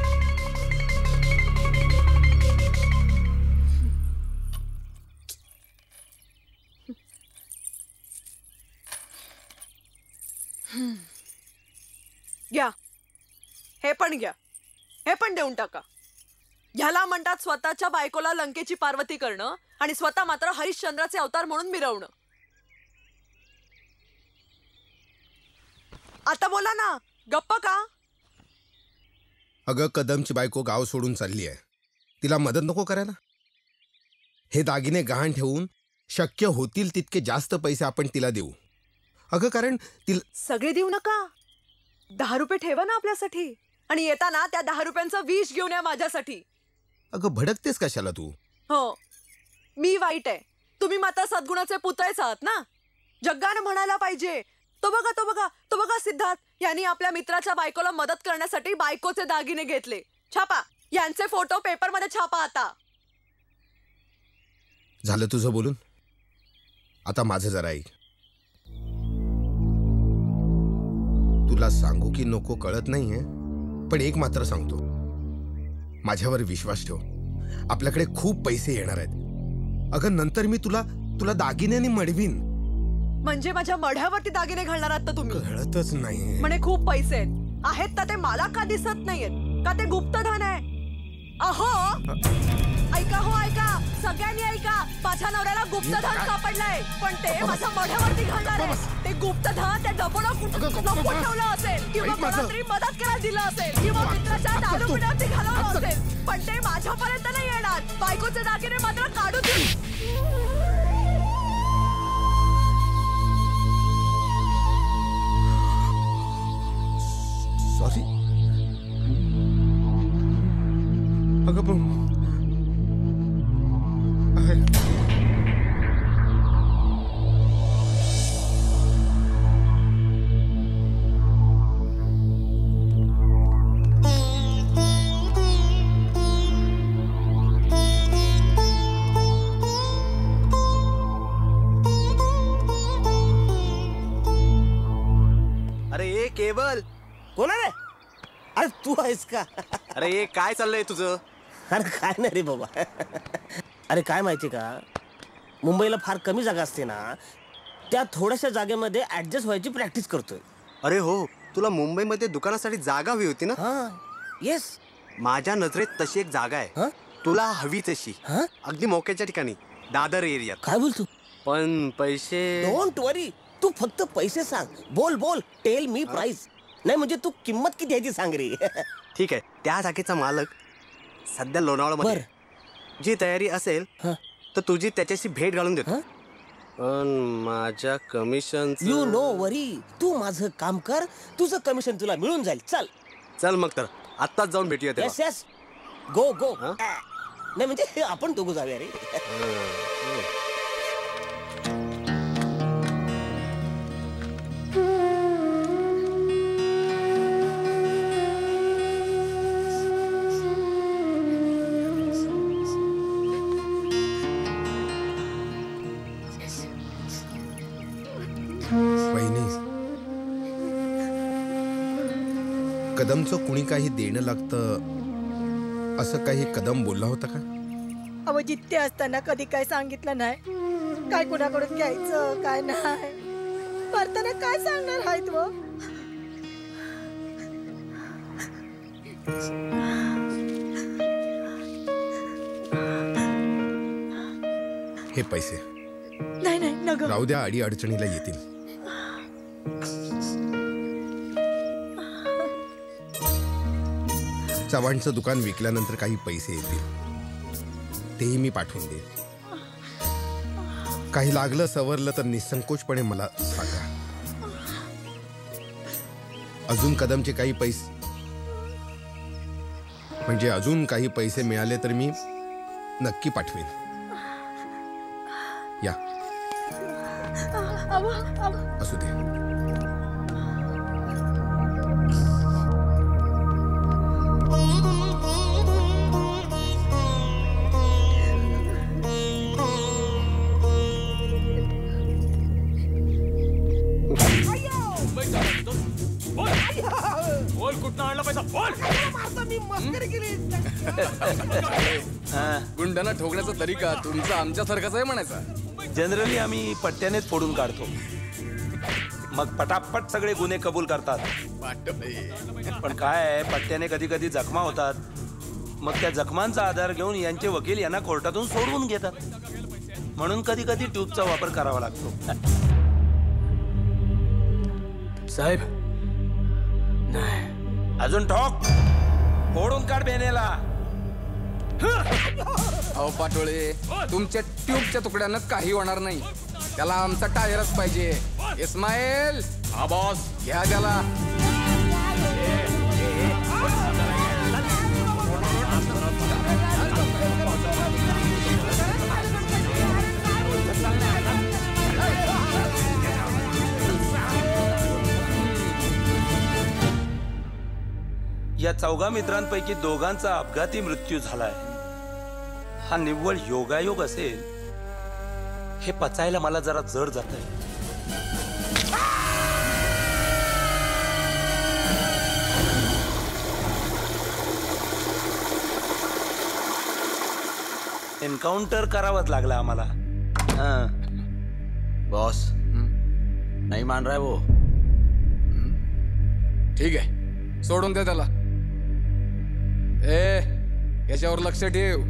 घ्या, हे पण घ्या, हे पण देऊन टाका. ह्याला म्हणतात स्वतःच्या बायकोला लंकेची पार्वती करणं आणि स्वतः मात्र हरिश्चंद्राचे अवतार म्हणून मिरवणं. आता बोला ना, गप्प का? अगं, कदमची बायको गाव सोडून चालली आहे. तिला मदत नको करायला? हे दागिने गहाण ठेवून शक्य होतील तितके जास्त पैसे आपण तिला देऊ. अगं, कारण तिला सगळे देऊ नका. 10 रुपये ठेवा ना आपल्यासाठी, आणि येताना त्या 10 रुपयांचं विष घेऊन या माझ्यासाठी. अगं, भडकतेस कशाला तू? हो, मी वाईट आहे, तुम्ही मात्र सद्गुणाचे पुतळेच आहात ना. जग्गानं म्हणायला पाहिजे, तो बघा तो बघा तो बघा, सिद्धार्थ यांनी आपल्या मित्राच्या बायकोला मदत करण्यासाठी बायकोचे दागिने घेतले. छापा, यांचे फोटो पेपरमध्ये छापा. आता झालं तुझं बोलून? आता माझं जरा ऐक. तुला सांगू की नको कळत नाहीये, पण एक मात्र सांगतो, माझ्यावर विश्वास ठेव. आपल्याकडे खूप पैसे येणार आहेत. अगं नंतर मी तुला तुला दागिन्याने मडवीन. म्हणजे माझ्या मढ्यावरती दागिने घालणार आहात तुम्ही? कळतच नाही. म्हणे खूप पैसे आहेत तर ते मला का दिसत नाहीयेत? का ते गुप्तधन आहे? अहो ऐका, हो ऐका, सगळ्यांनी ऐका, माझ्या नवऱ्याला गुप्तधन सापडलंय, पण ते माझ्या मढ्यावरती घालणार आहे. ते गुप्तधन ते डबोडं लपवून ठेवलं असेल, किंवा कोणातरी मदत करायला दिलं असेल, किंवा मित्राच्या दारू पिण्यावरती घालवलं असेल, पण ते माझ्यापर्यंत नाही येणार. बायकोचे दागिने मात्र काढून दे. सॉरी. अगं पण अरे ये केबल कोण आहे? अरे तू आहेस का? अरे काय चाललंय तुझं? अरे काय नाही रे बाबा. अरे काय माहिती का, मुंबईला फार कमी जागा असते ना, त्या थोड्याशा जागेमध्ये ऍडजस्ट व्हायची प्रॅक्टिस करतोय. अरे हो, तुला मुंबईमध्ये दुकानासाठी जागा हवी होती ना? येस. माझ्या नजरेत तशी एक जागा आहे, तुला हवी तशी, अगदी मोक्याच्या ठिकाणी, दादर एरियात. काय बोलतो? पण पैसे? डोंट वरी, तू फक्त पैसे सांग. बोल बोल, टेल मी प्राइस. नाही म्हणजे तू किंमत किती आहे ती सांग रे. ठीक आहे, त्या जागेचा मालक सध्या लोणावळ्यामध्ये. जी तयारी असेल तर तुझी त्याच्याशी भेट घालून देतो. पण माझ्या कमिशन. यू नो वरी, तू माझं काम कर, तुझं कमिशन तुला मिळून जाईल. चल चल मग तर आत्ताच जाऊन भेटूया. Yes yes, go go. नाही म्हणजे आपण दोघं जाऊया रे. कदमचं कुणी काही देणं लागतं असं काही कदम बोलला होता का? अहो जिथे असताना कधी काय सांगितलं नाही, काय कुणाकडून घ्यायचं काय नाही, परताना काय सांगणार आहेत वो? हे पैसे नाही नाही नग राहू द्या, अडी अडचणीला येतील. चव्हाणचं दुकान विकल्यानंतर काही पैसे येतील, तेही मी पाठवून देईन. काही लागलं सवरलं तर निसंकोचपणे मला सांगा. अजून कदमचे काही पैसे म्हणजे अजून काही पैसे मिळाले तर मी नक्की पाठवेन. या असू दे. बोल कुठं आणला पैसा बोल. गुंडांना ठोकण्याचा तरीका तुमचा आमच्यासारखाच आहे म्हणायचा. जनरली आम्ही पट्ट्यानेच फोडून काढतो, मग पटापट सगळे गुन्हे कबूल करतात. पण काय आहे, पट्ट्याने कधी कधी जखमा होतात, मग त्या जखमांचा आधार घेऊन यांचे वकील यांना कोर्टातून सोडवून घेतात. म्हणून कधी कधी ट्यूबचा वापर करावा लागतो. साहेब नाही अजून ठोक, फोडून काढ बेनेला. अहो पाटोळे, तुमच्या ट्यूबच्या तुकड्यानं काही होणार नाही. त्याला आमचा टायरच पाहिजे. इस्माईल. हा बॉस, घ्या त्याला. या चौघा मित्रांपैकी दोघांचा अपघाती मृत्यू झालाय. हा निव्वळ योगायोग असेल हे पचायला मला जरा जड जातंय. एन्काउंटर करावंच लागलं आम्हाला. बॉस नाही मान रहा है वो. ठीक आहे, सोडून दे त्याला. याच्यावर लक्ष ठेव.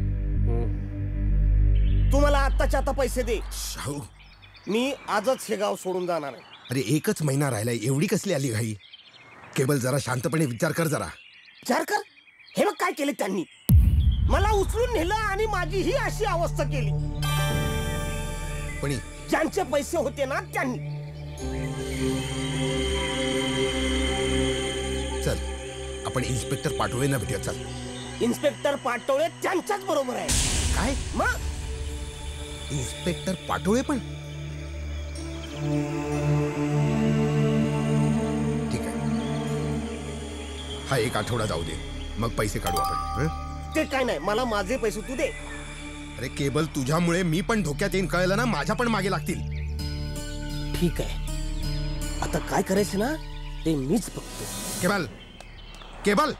तू मला आत्ताच्या आता पैसे दे. मी आजच हे गाव सोडून जाणार आहे. अरे एकच महिना राहिलाय, एवढी कसली आली घाई? केबल जरा शांतपणे विचार कर जरा. विचार कर. हे बघ काय केले त्यांनी. मला उचलून नेलं आणि माझी ही अशी अवस्था केली. पण ज्यांचे पैसे होते ना त्यांनी. चल आपण इन्स्पेक्टर पाठवले ना भेटूया. चल. इन्स्पेक्टर पाटोळे त्यांच्याच बरोबर आहे. काय मग इन्स्पेक्टर पाटोळे पण? ठीक आहे, हा एक आठवडा जाऊ दे, मग पैसे काढू आपण. ते काय नाही, मला माझे पैसे तू दे. अरे केबल, तुझ्यामुळे मी पण धोक्यात येईन, कळलं ना? माझ्या पण मागे लागतील. ठीक आहे, आता काय करायचं ना ते मीच बघतो. Cable, cable.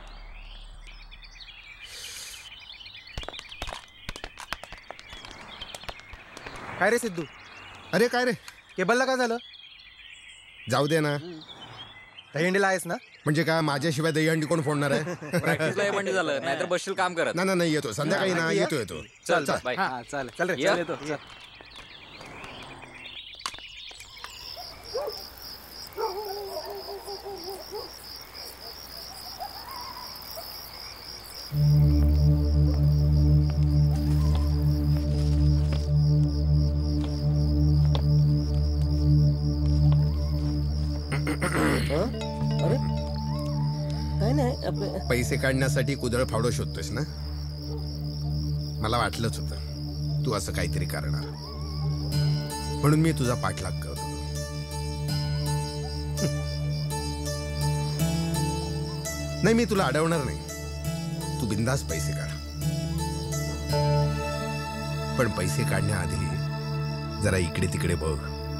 काय रे सिद्धू? अरे काय रे, केबलला काय झालं? जाऊ दे ना. दहीहंडीला आहेस ना? म्हणजे काय, माझ्याशिवाय दहीहंडी कोण फोडणार आहे? प्रॅक्टिसला हे म्हणजे झालं, नाहीतर बसशील काम करत. नाही येतो संध्याकाळी ना. येतो. चल बाय. चल रे, चल येतो. अरे काय नाही, पैसे काढण्यासाठी कुदळ फावडं शोधतोयस ना? मला वाटलंच होतं तू असं काहीतरी करणार, म्हणून मी तुझा पाठलाग करत होतो. नाही, मी तुला अडवणार नाही. तू बिंदास पैसे काढ, पण पैसे काढण्याआधी जरा इकडे तिकडे बघ.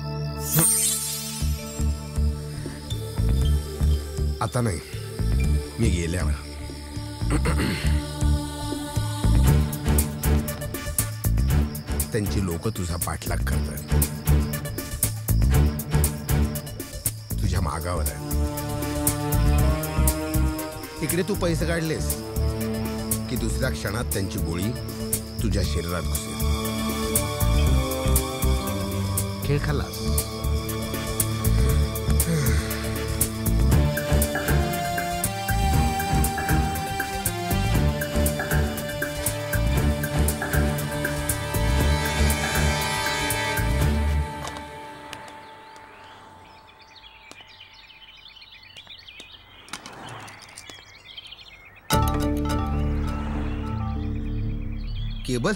आता नाही, मी गेल्यावर. त्यांची लोक तुझा पाठलाग करतात, तुझ्या मागावर आहे. इकडे तू पैसे काढलेस की दुसऱ्या क्षणात त्यांची गोळी तुझ्या शरीरात घुसेल. खेळ खाल्लास. Cable,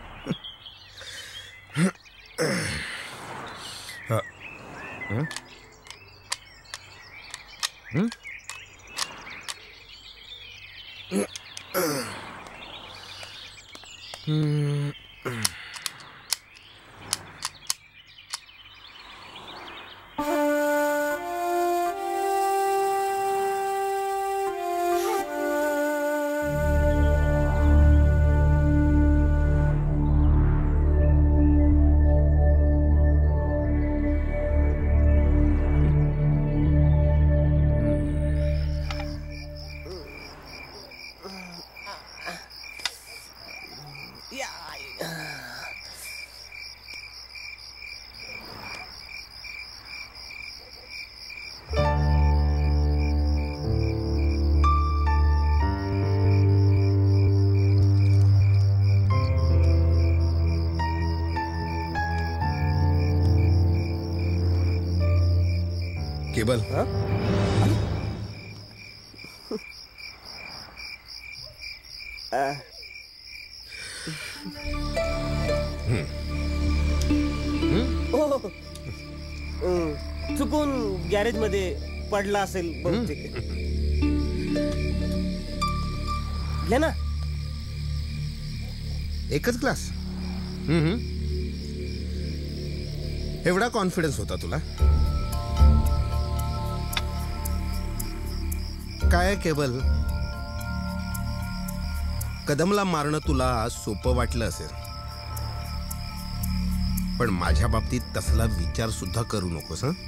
cable. चुकून गॅरेज मध्ये पडला असेल बहुतेक. घे ना. एकच ग्लास. एवढा कॉन्फिडन्स होता तुला? काय केबल, कदमला मारणं तुला सोपं वाटलं असेल, पण माझ्या बाबतीत तसला विचार सुद्धा करू नकोस. हं,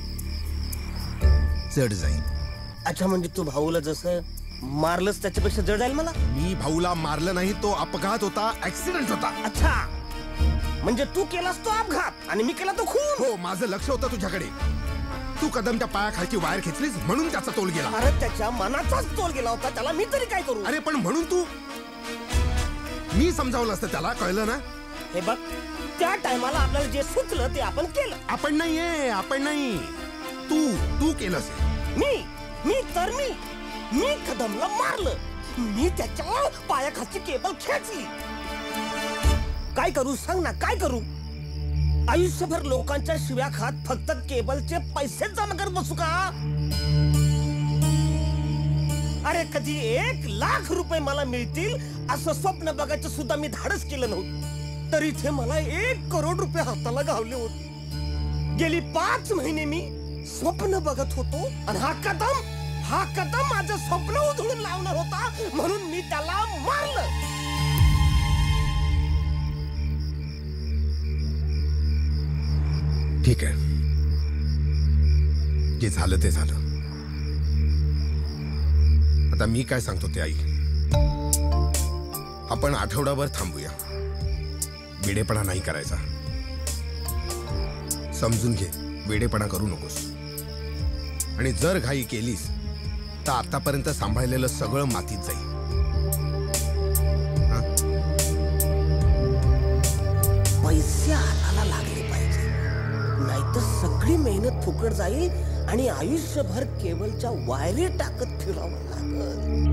जड जाईल. अच्छा, म्हणजे तू भाऊला जसं मारलंस त्याच्यापेक्षा जड जाईल मला? मी भाऊला मारलं नाही, तो अपघात होता, ऍक्सिडेंट होता. अच्छा, म्हणजे तू केलास तो अपघात आणि मी केला तो खून. हो, माझं लक्ष होतं तुझ्याकडे. तू कदमच्या पायाखालची वायर खेचलीस म्हणून त्याचा तोल गेला. अरे त्याच्या मनाचाच तोल गेला होता, त्याला मी तरी काय करू? अरे पण म्हणून तू, मी समजावलं असतं त्याला, कळलं ना? हे बघ, त्या टायमाला आपल्याला जे सुचलं ते आपण केलं. आपण नाहीये, आपण नाही, तू केलंस. मी कदमला मारलं, मी त्याच्या पायाखालची केबल खेचली. काय करू सांग ना, काय करू? आयुष्यभर लोकांच्या शिव्या खात फक्त केबलचे पैसे जमा करत बसू का? अरे कधी 1,00,000 रुपये मला मिळतील असं स्वप्न बघायचं सुद्धा मी धाडस केलं नव्हतं, तरी इथे मला 1 करोड रुपये हाताला गावले होते. गेली 5 महिने मी स्वप्न बघत होतो आणि हा कदम माझं स्वप्न उधळून लावणार होता, म्हणून मी त्याला मारलं. ठीक आहे, जे झालं ते झालं. आता मी काय सांगतो ते ऐक. आपण आठवडाभर थांबूया, वेडेपणा नाही करायचा. समजून घे, वेडेपणा करू नकोस. आणि जर घाई केलीस तर आतापर्यंत सांभाळलेलं सगळं मातीत जाईल. पैसे हाताला लागले पाहिजे, नाहीतर सगळी मेहनत फुकट जाईल आणि आयुष्यभर केबलच्या वायरी टाकत फिरावं लागल.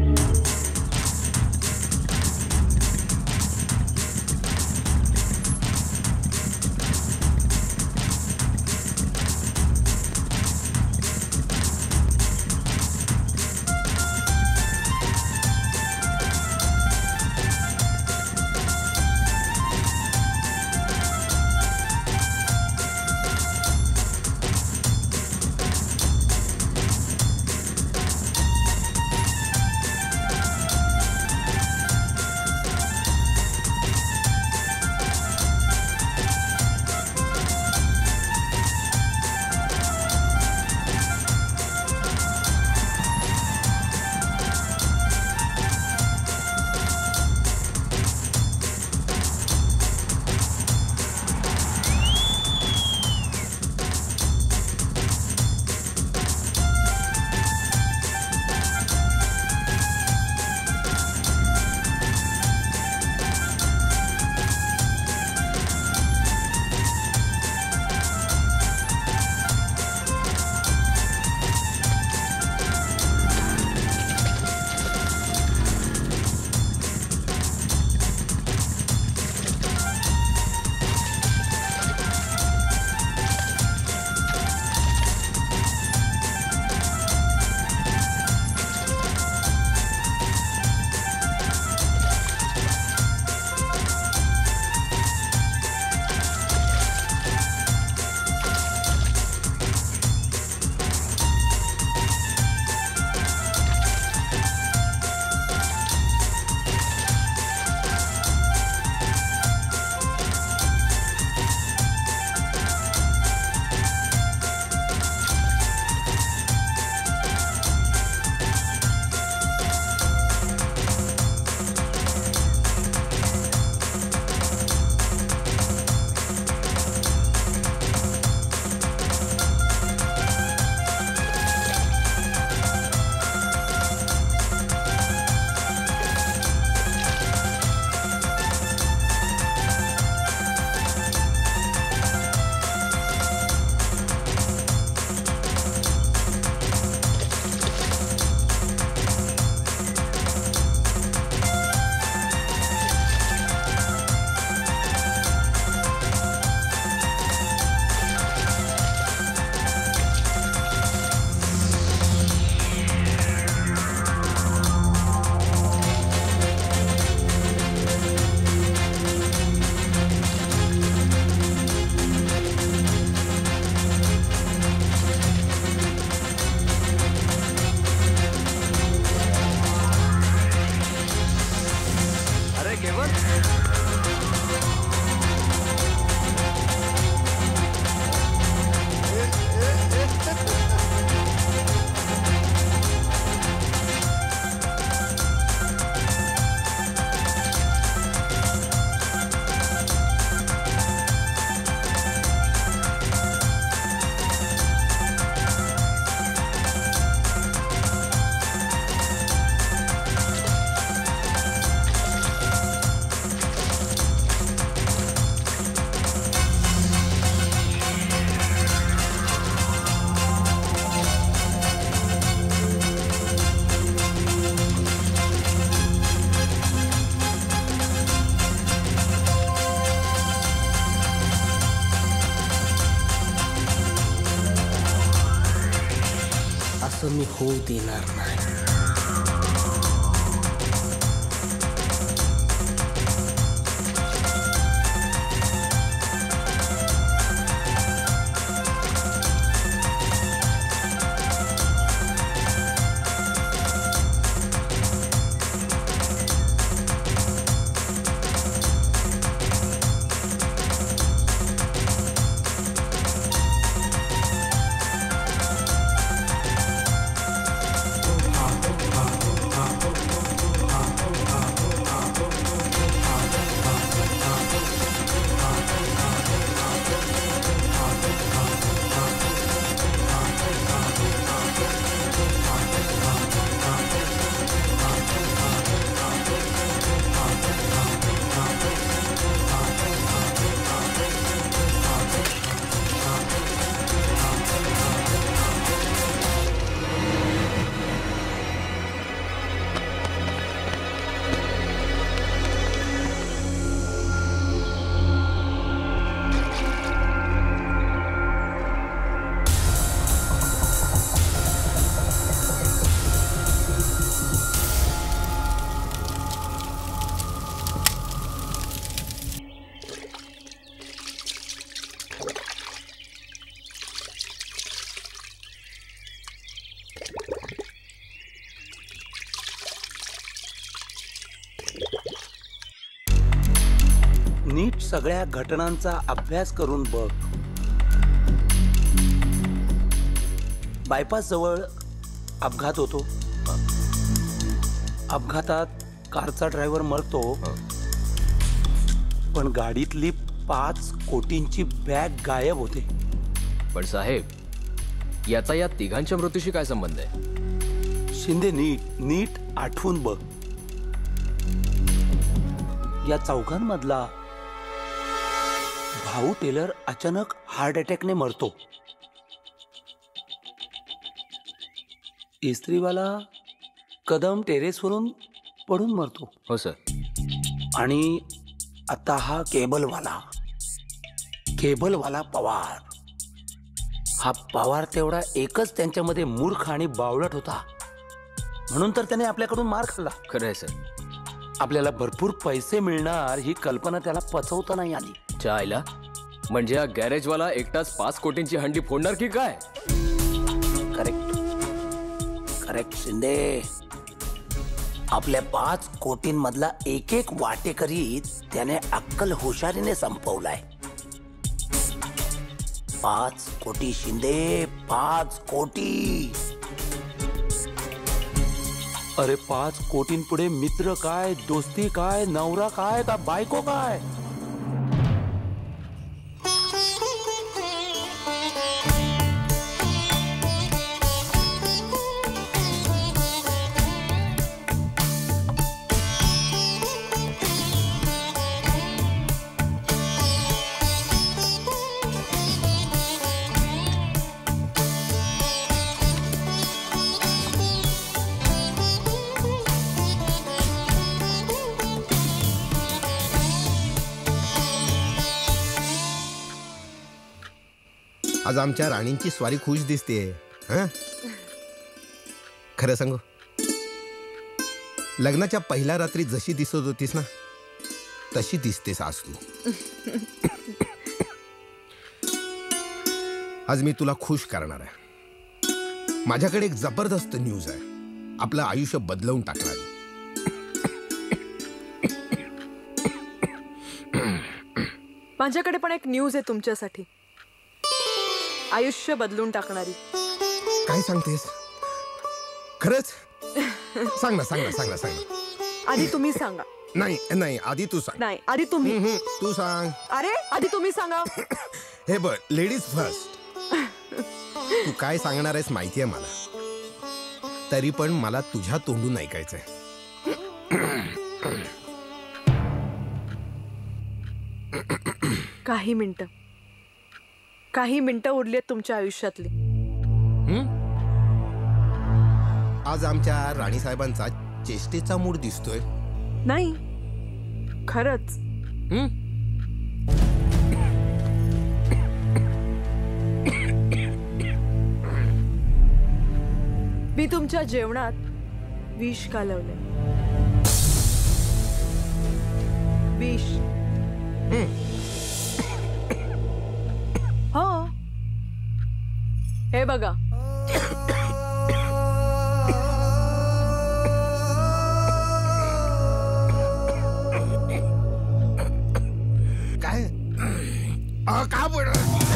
कमी होऊ देणार नाही. नीट सगळ्या घटनांचा अभ्यास करून बघ. बायपास जवळ अपघात होतो. अपघातात कारचा ड्रायव्हर मरतो, पण गाडीतली 5 कोटींची बॅग गायब होते. पण साहेब, याचा या तिघांच्या मृत्यूशी काय संबंध आहे? शिंदे, नीट आठवून बघ. या चौघांमधला भाऊ टेलर अचानक हार्ट अटॅकने मरतो. इस्त्रीवाला कदम टेरेसवरून पडून मरतो. हो सर. आणि आता हा केबलवाला पवार. हा पवार तेवढा एकच त्यांच्यामध्ये मूर्ख आणि बावळट होता, म्हणून तर त्याने आपल्याकडून मार खाल्ला. खरं आहे सर. आपल्याला भरपूर पैसे मिळणार ही कल्पना त्याला पचवता नाही आली. चायला, म्हणजे हा गॅरेजवाला एकटाच 5 कोटींची हंडी फोडणार की काय? करेक्ट शिंदे. आपल्या 5 कोटींमधला एक वाटेकरी त्याने अक्कल हुशारीने संपवलाय. 5 कोटी शिंदे, 5 कोटी. अरे 5 कोटींपुढे मित्र काय, दोस्ती काय, नवरा काय, का बायको काय? आज आमच्या राणींची स्वारी खुश दिसते. खरं सांगू, लग्नाच्या पहिल्या रात्री जशी दिसत होतीस ना, तशी दिसतेस आज तू. आज मी तुला खुश करणार आहे. माझ्याकडे एक जबरदस्त न्यूज आहे, आपलं आयुष्य बदलवून टाकणारी. माझ्याकडे पण एक न्यूज आहे तुमच्यासाठी, आयुष्य बदलून टाकणारी. काय सांगतेस? खरंच? सांग ना. आधी तुम्ही सांगा. नाही आधी तू सांग. नाही, आधी तुम्ही. तू सांग. अरे आधी तुम्ही सांगा. हे बघ, लेडीज फर्स्ट. तू काय सांगणार आहेस माहितीये मला, तरी पण मला तुझ्या तोंडून ऐकायचंय. काही मिनिटं उरली आहेत तुमच्या आयुष्यातली. आज आमच्या राणी साहेबांचा चेष्टेचा मूड दिसतोय. नाही, खरंच. मी तुमच्या जेवणात विष कालवले. विष. हो, हे बघा. काय का पड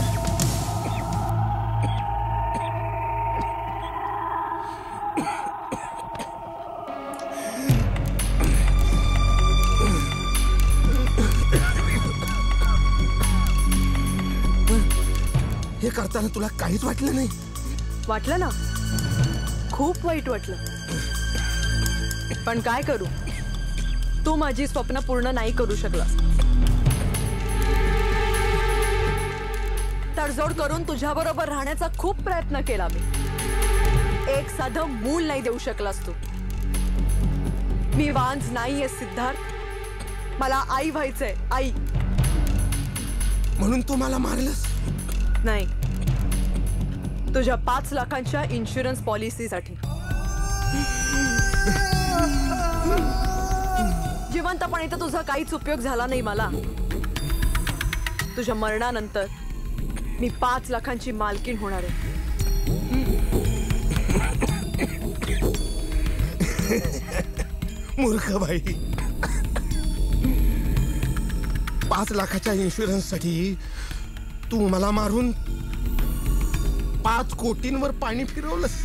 हे करताना तुला काहीच वाटलं नाही? वाटलं ना, खूप वाईट वाटलं. पण काय करू, तू माझी स्वप्न पूर्ण नाही करू शकलास. तडजोड करून तुझ्याबरोबर राहण्याचा खूप प्रयत्न केला मी. एक साधं मूल नाही देऊ शकलास तू. मी वांज नाहीये सिद्धार्थ, मला आई व्हायचंय, आई. म्हणून तू मला मारलंस? नाही, तुझ्या 5 लाखांच्या इन्शुरन्स पॉलिसीसाठी. जिवंतपणे तर तुझा काहीच उपयोग झाला नाही मला. तुझ्या मरणानंतर मी 5 लाखांची मालकीण होणार आहे. मूर्ख बाई. 5 लाखाच्या इन्शुरन्स साठी तू मला मारून 5 कोटींवर पाणी फिरवलंस.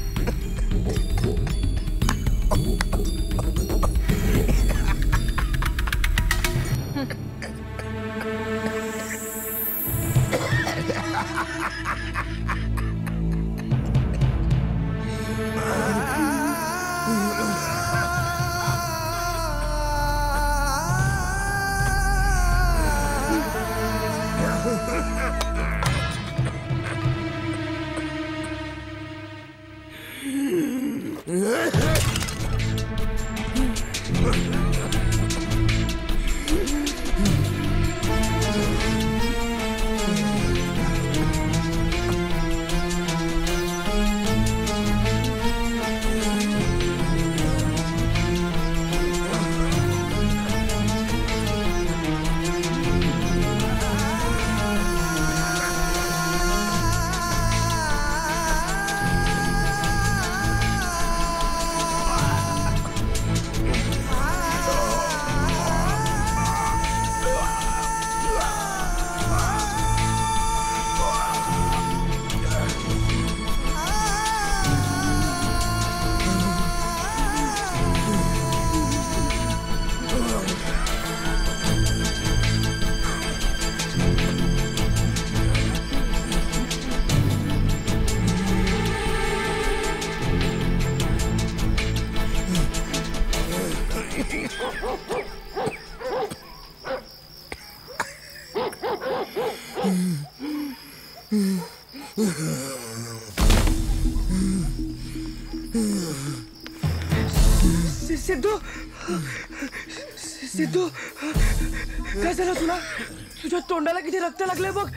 सिद्धू, सिद्धू, काय झालं तुला? तुझ्या तोंडाला किती रक्त लागले बघ.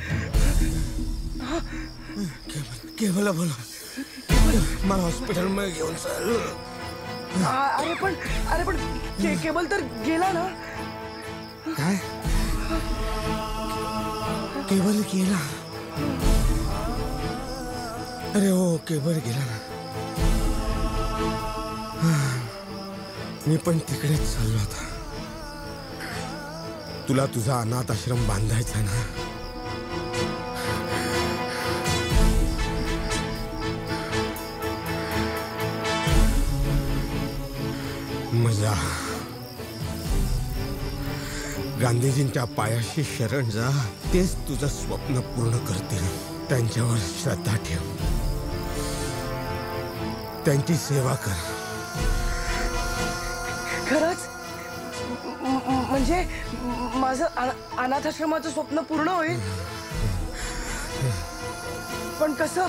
केवळ बोला, मला हॉस्पिटल मध्ये घेऊन चल. अरे पण केबल तर गेला ना. काय? केबल गेला? अरे हो, केबल गेला ना. मी पण तिकडेच चाललो होता. तुला तुझा अनाथ आश्रम बांधायचा ना. मजा. गांधीजींच्या पायाशी शरण जा, तेच तुझं स्वप्न पूर्ण करतील. त्यांच्यावर श्रद्धा ठेव, त्यांची सेवा कर. खरंच? म्हणजे माझं अनाथ आश्रमाचं स्वप्न पूर्ण होईल? पण कसं?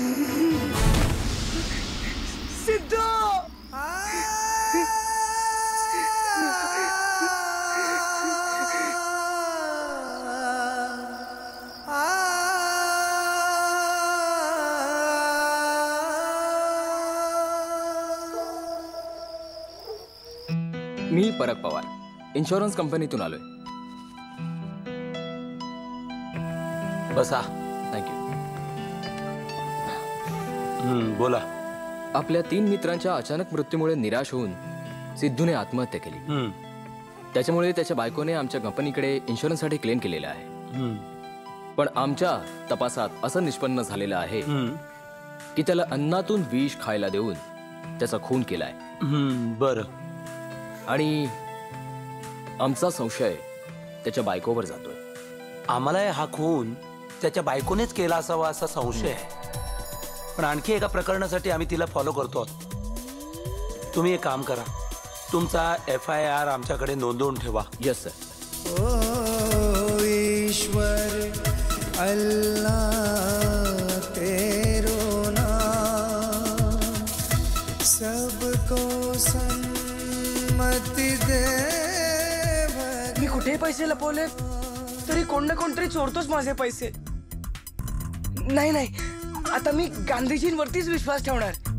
सिद्धू, मी परब पवार, इन्शुरन्स कंपनीतून आलोय. बसा. थँक्यू. बोला. आपल्या 3 मित्रांच्या अचानक मृत्यूमुळे निराश होऊन सिद्धूने आत्महत्या केली. त्याच्यामुळे त्याच्या बायकोने आमच्या कंपनीकडे इन्शुरन्ससाठी क्लेम केलेला आहे. पण आमच्या तपासात असं निष्पन्न झालेलं आहे की त्याला अन्नातून विष खायला देऊन त्याचा खून केलाय. बरं. आणि आमचा संशय त्याच्या बायकोवर जातोय. आम्हाला हा खून त्याच्या बायकोनेच केला असावा असा संशय आहे. पण आणखी एका प्रकरणासाठी आम्ही तिला फॉलो करतो. तुम्ही एक काम करा, तुमचा FIR आमच्याकडे नोंदवून ठेवा. Yes sir. ओ ईश्वर अल्लाह तेरो नाम सबको सन्मति दे. मी कुठे पैसे लपवले तरी कोण ना कोणतरी चोरतोच माझे पैसे. नाही, आता मी गांधीजींवरतीच विश्वास ठेवणार.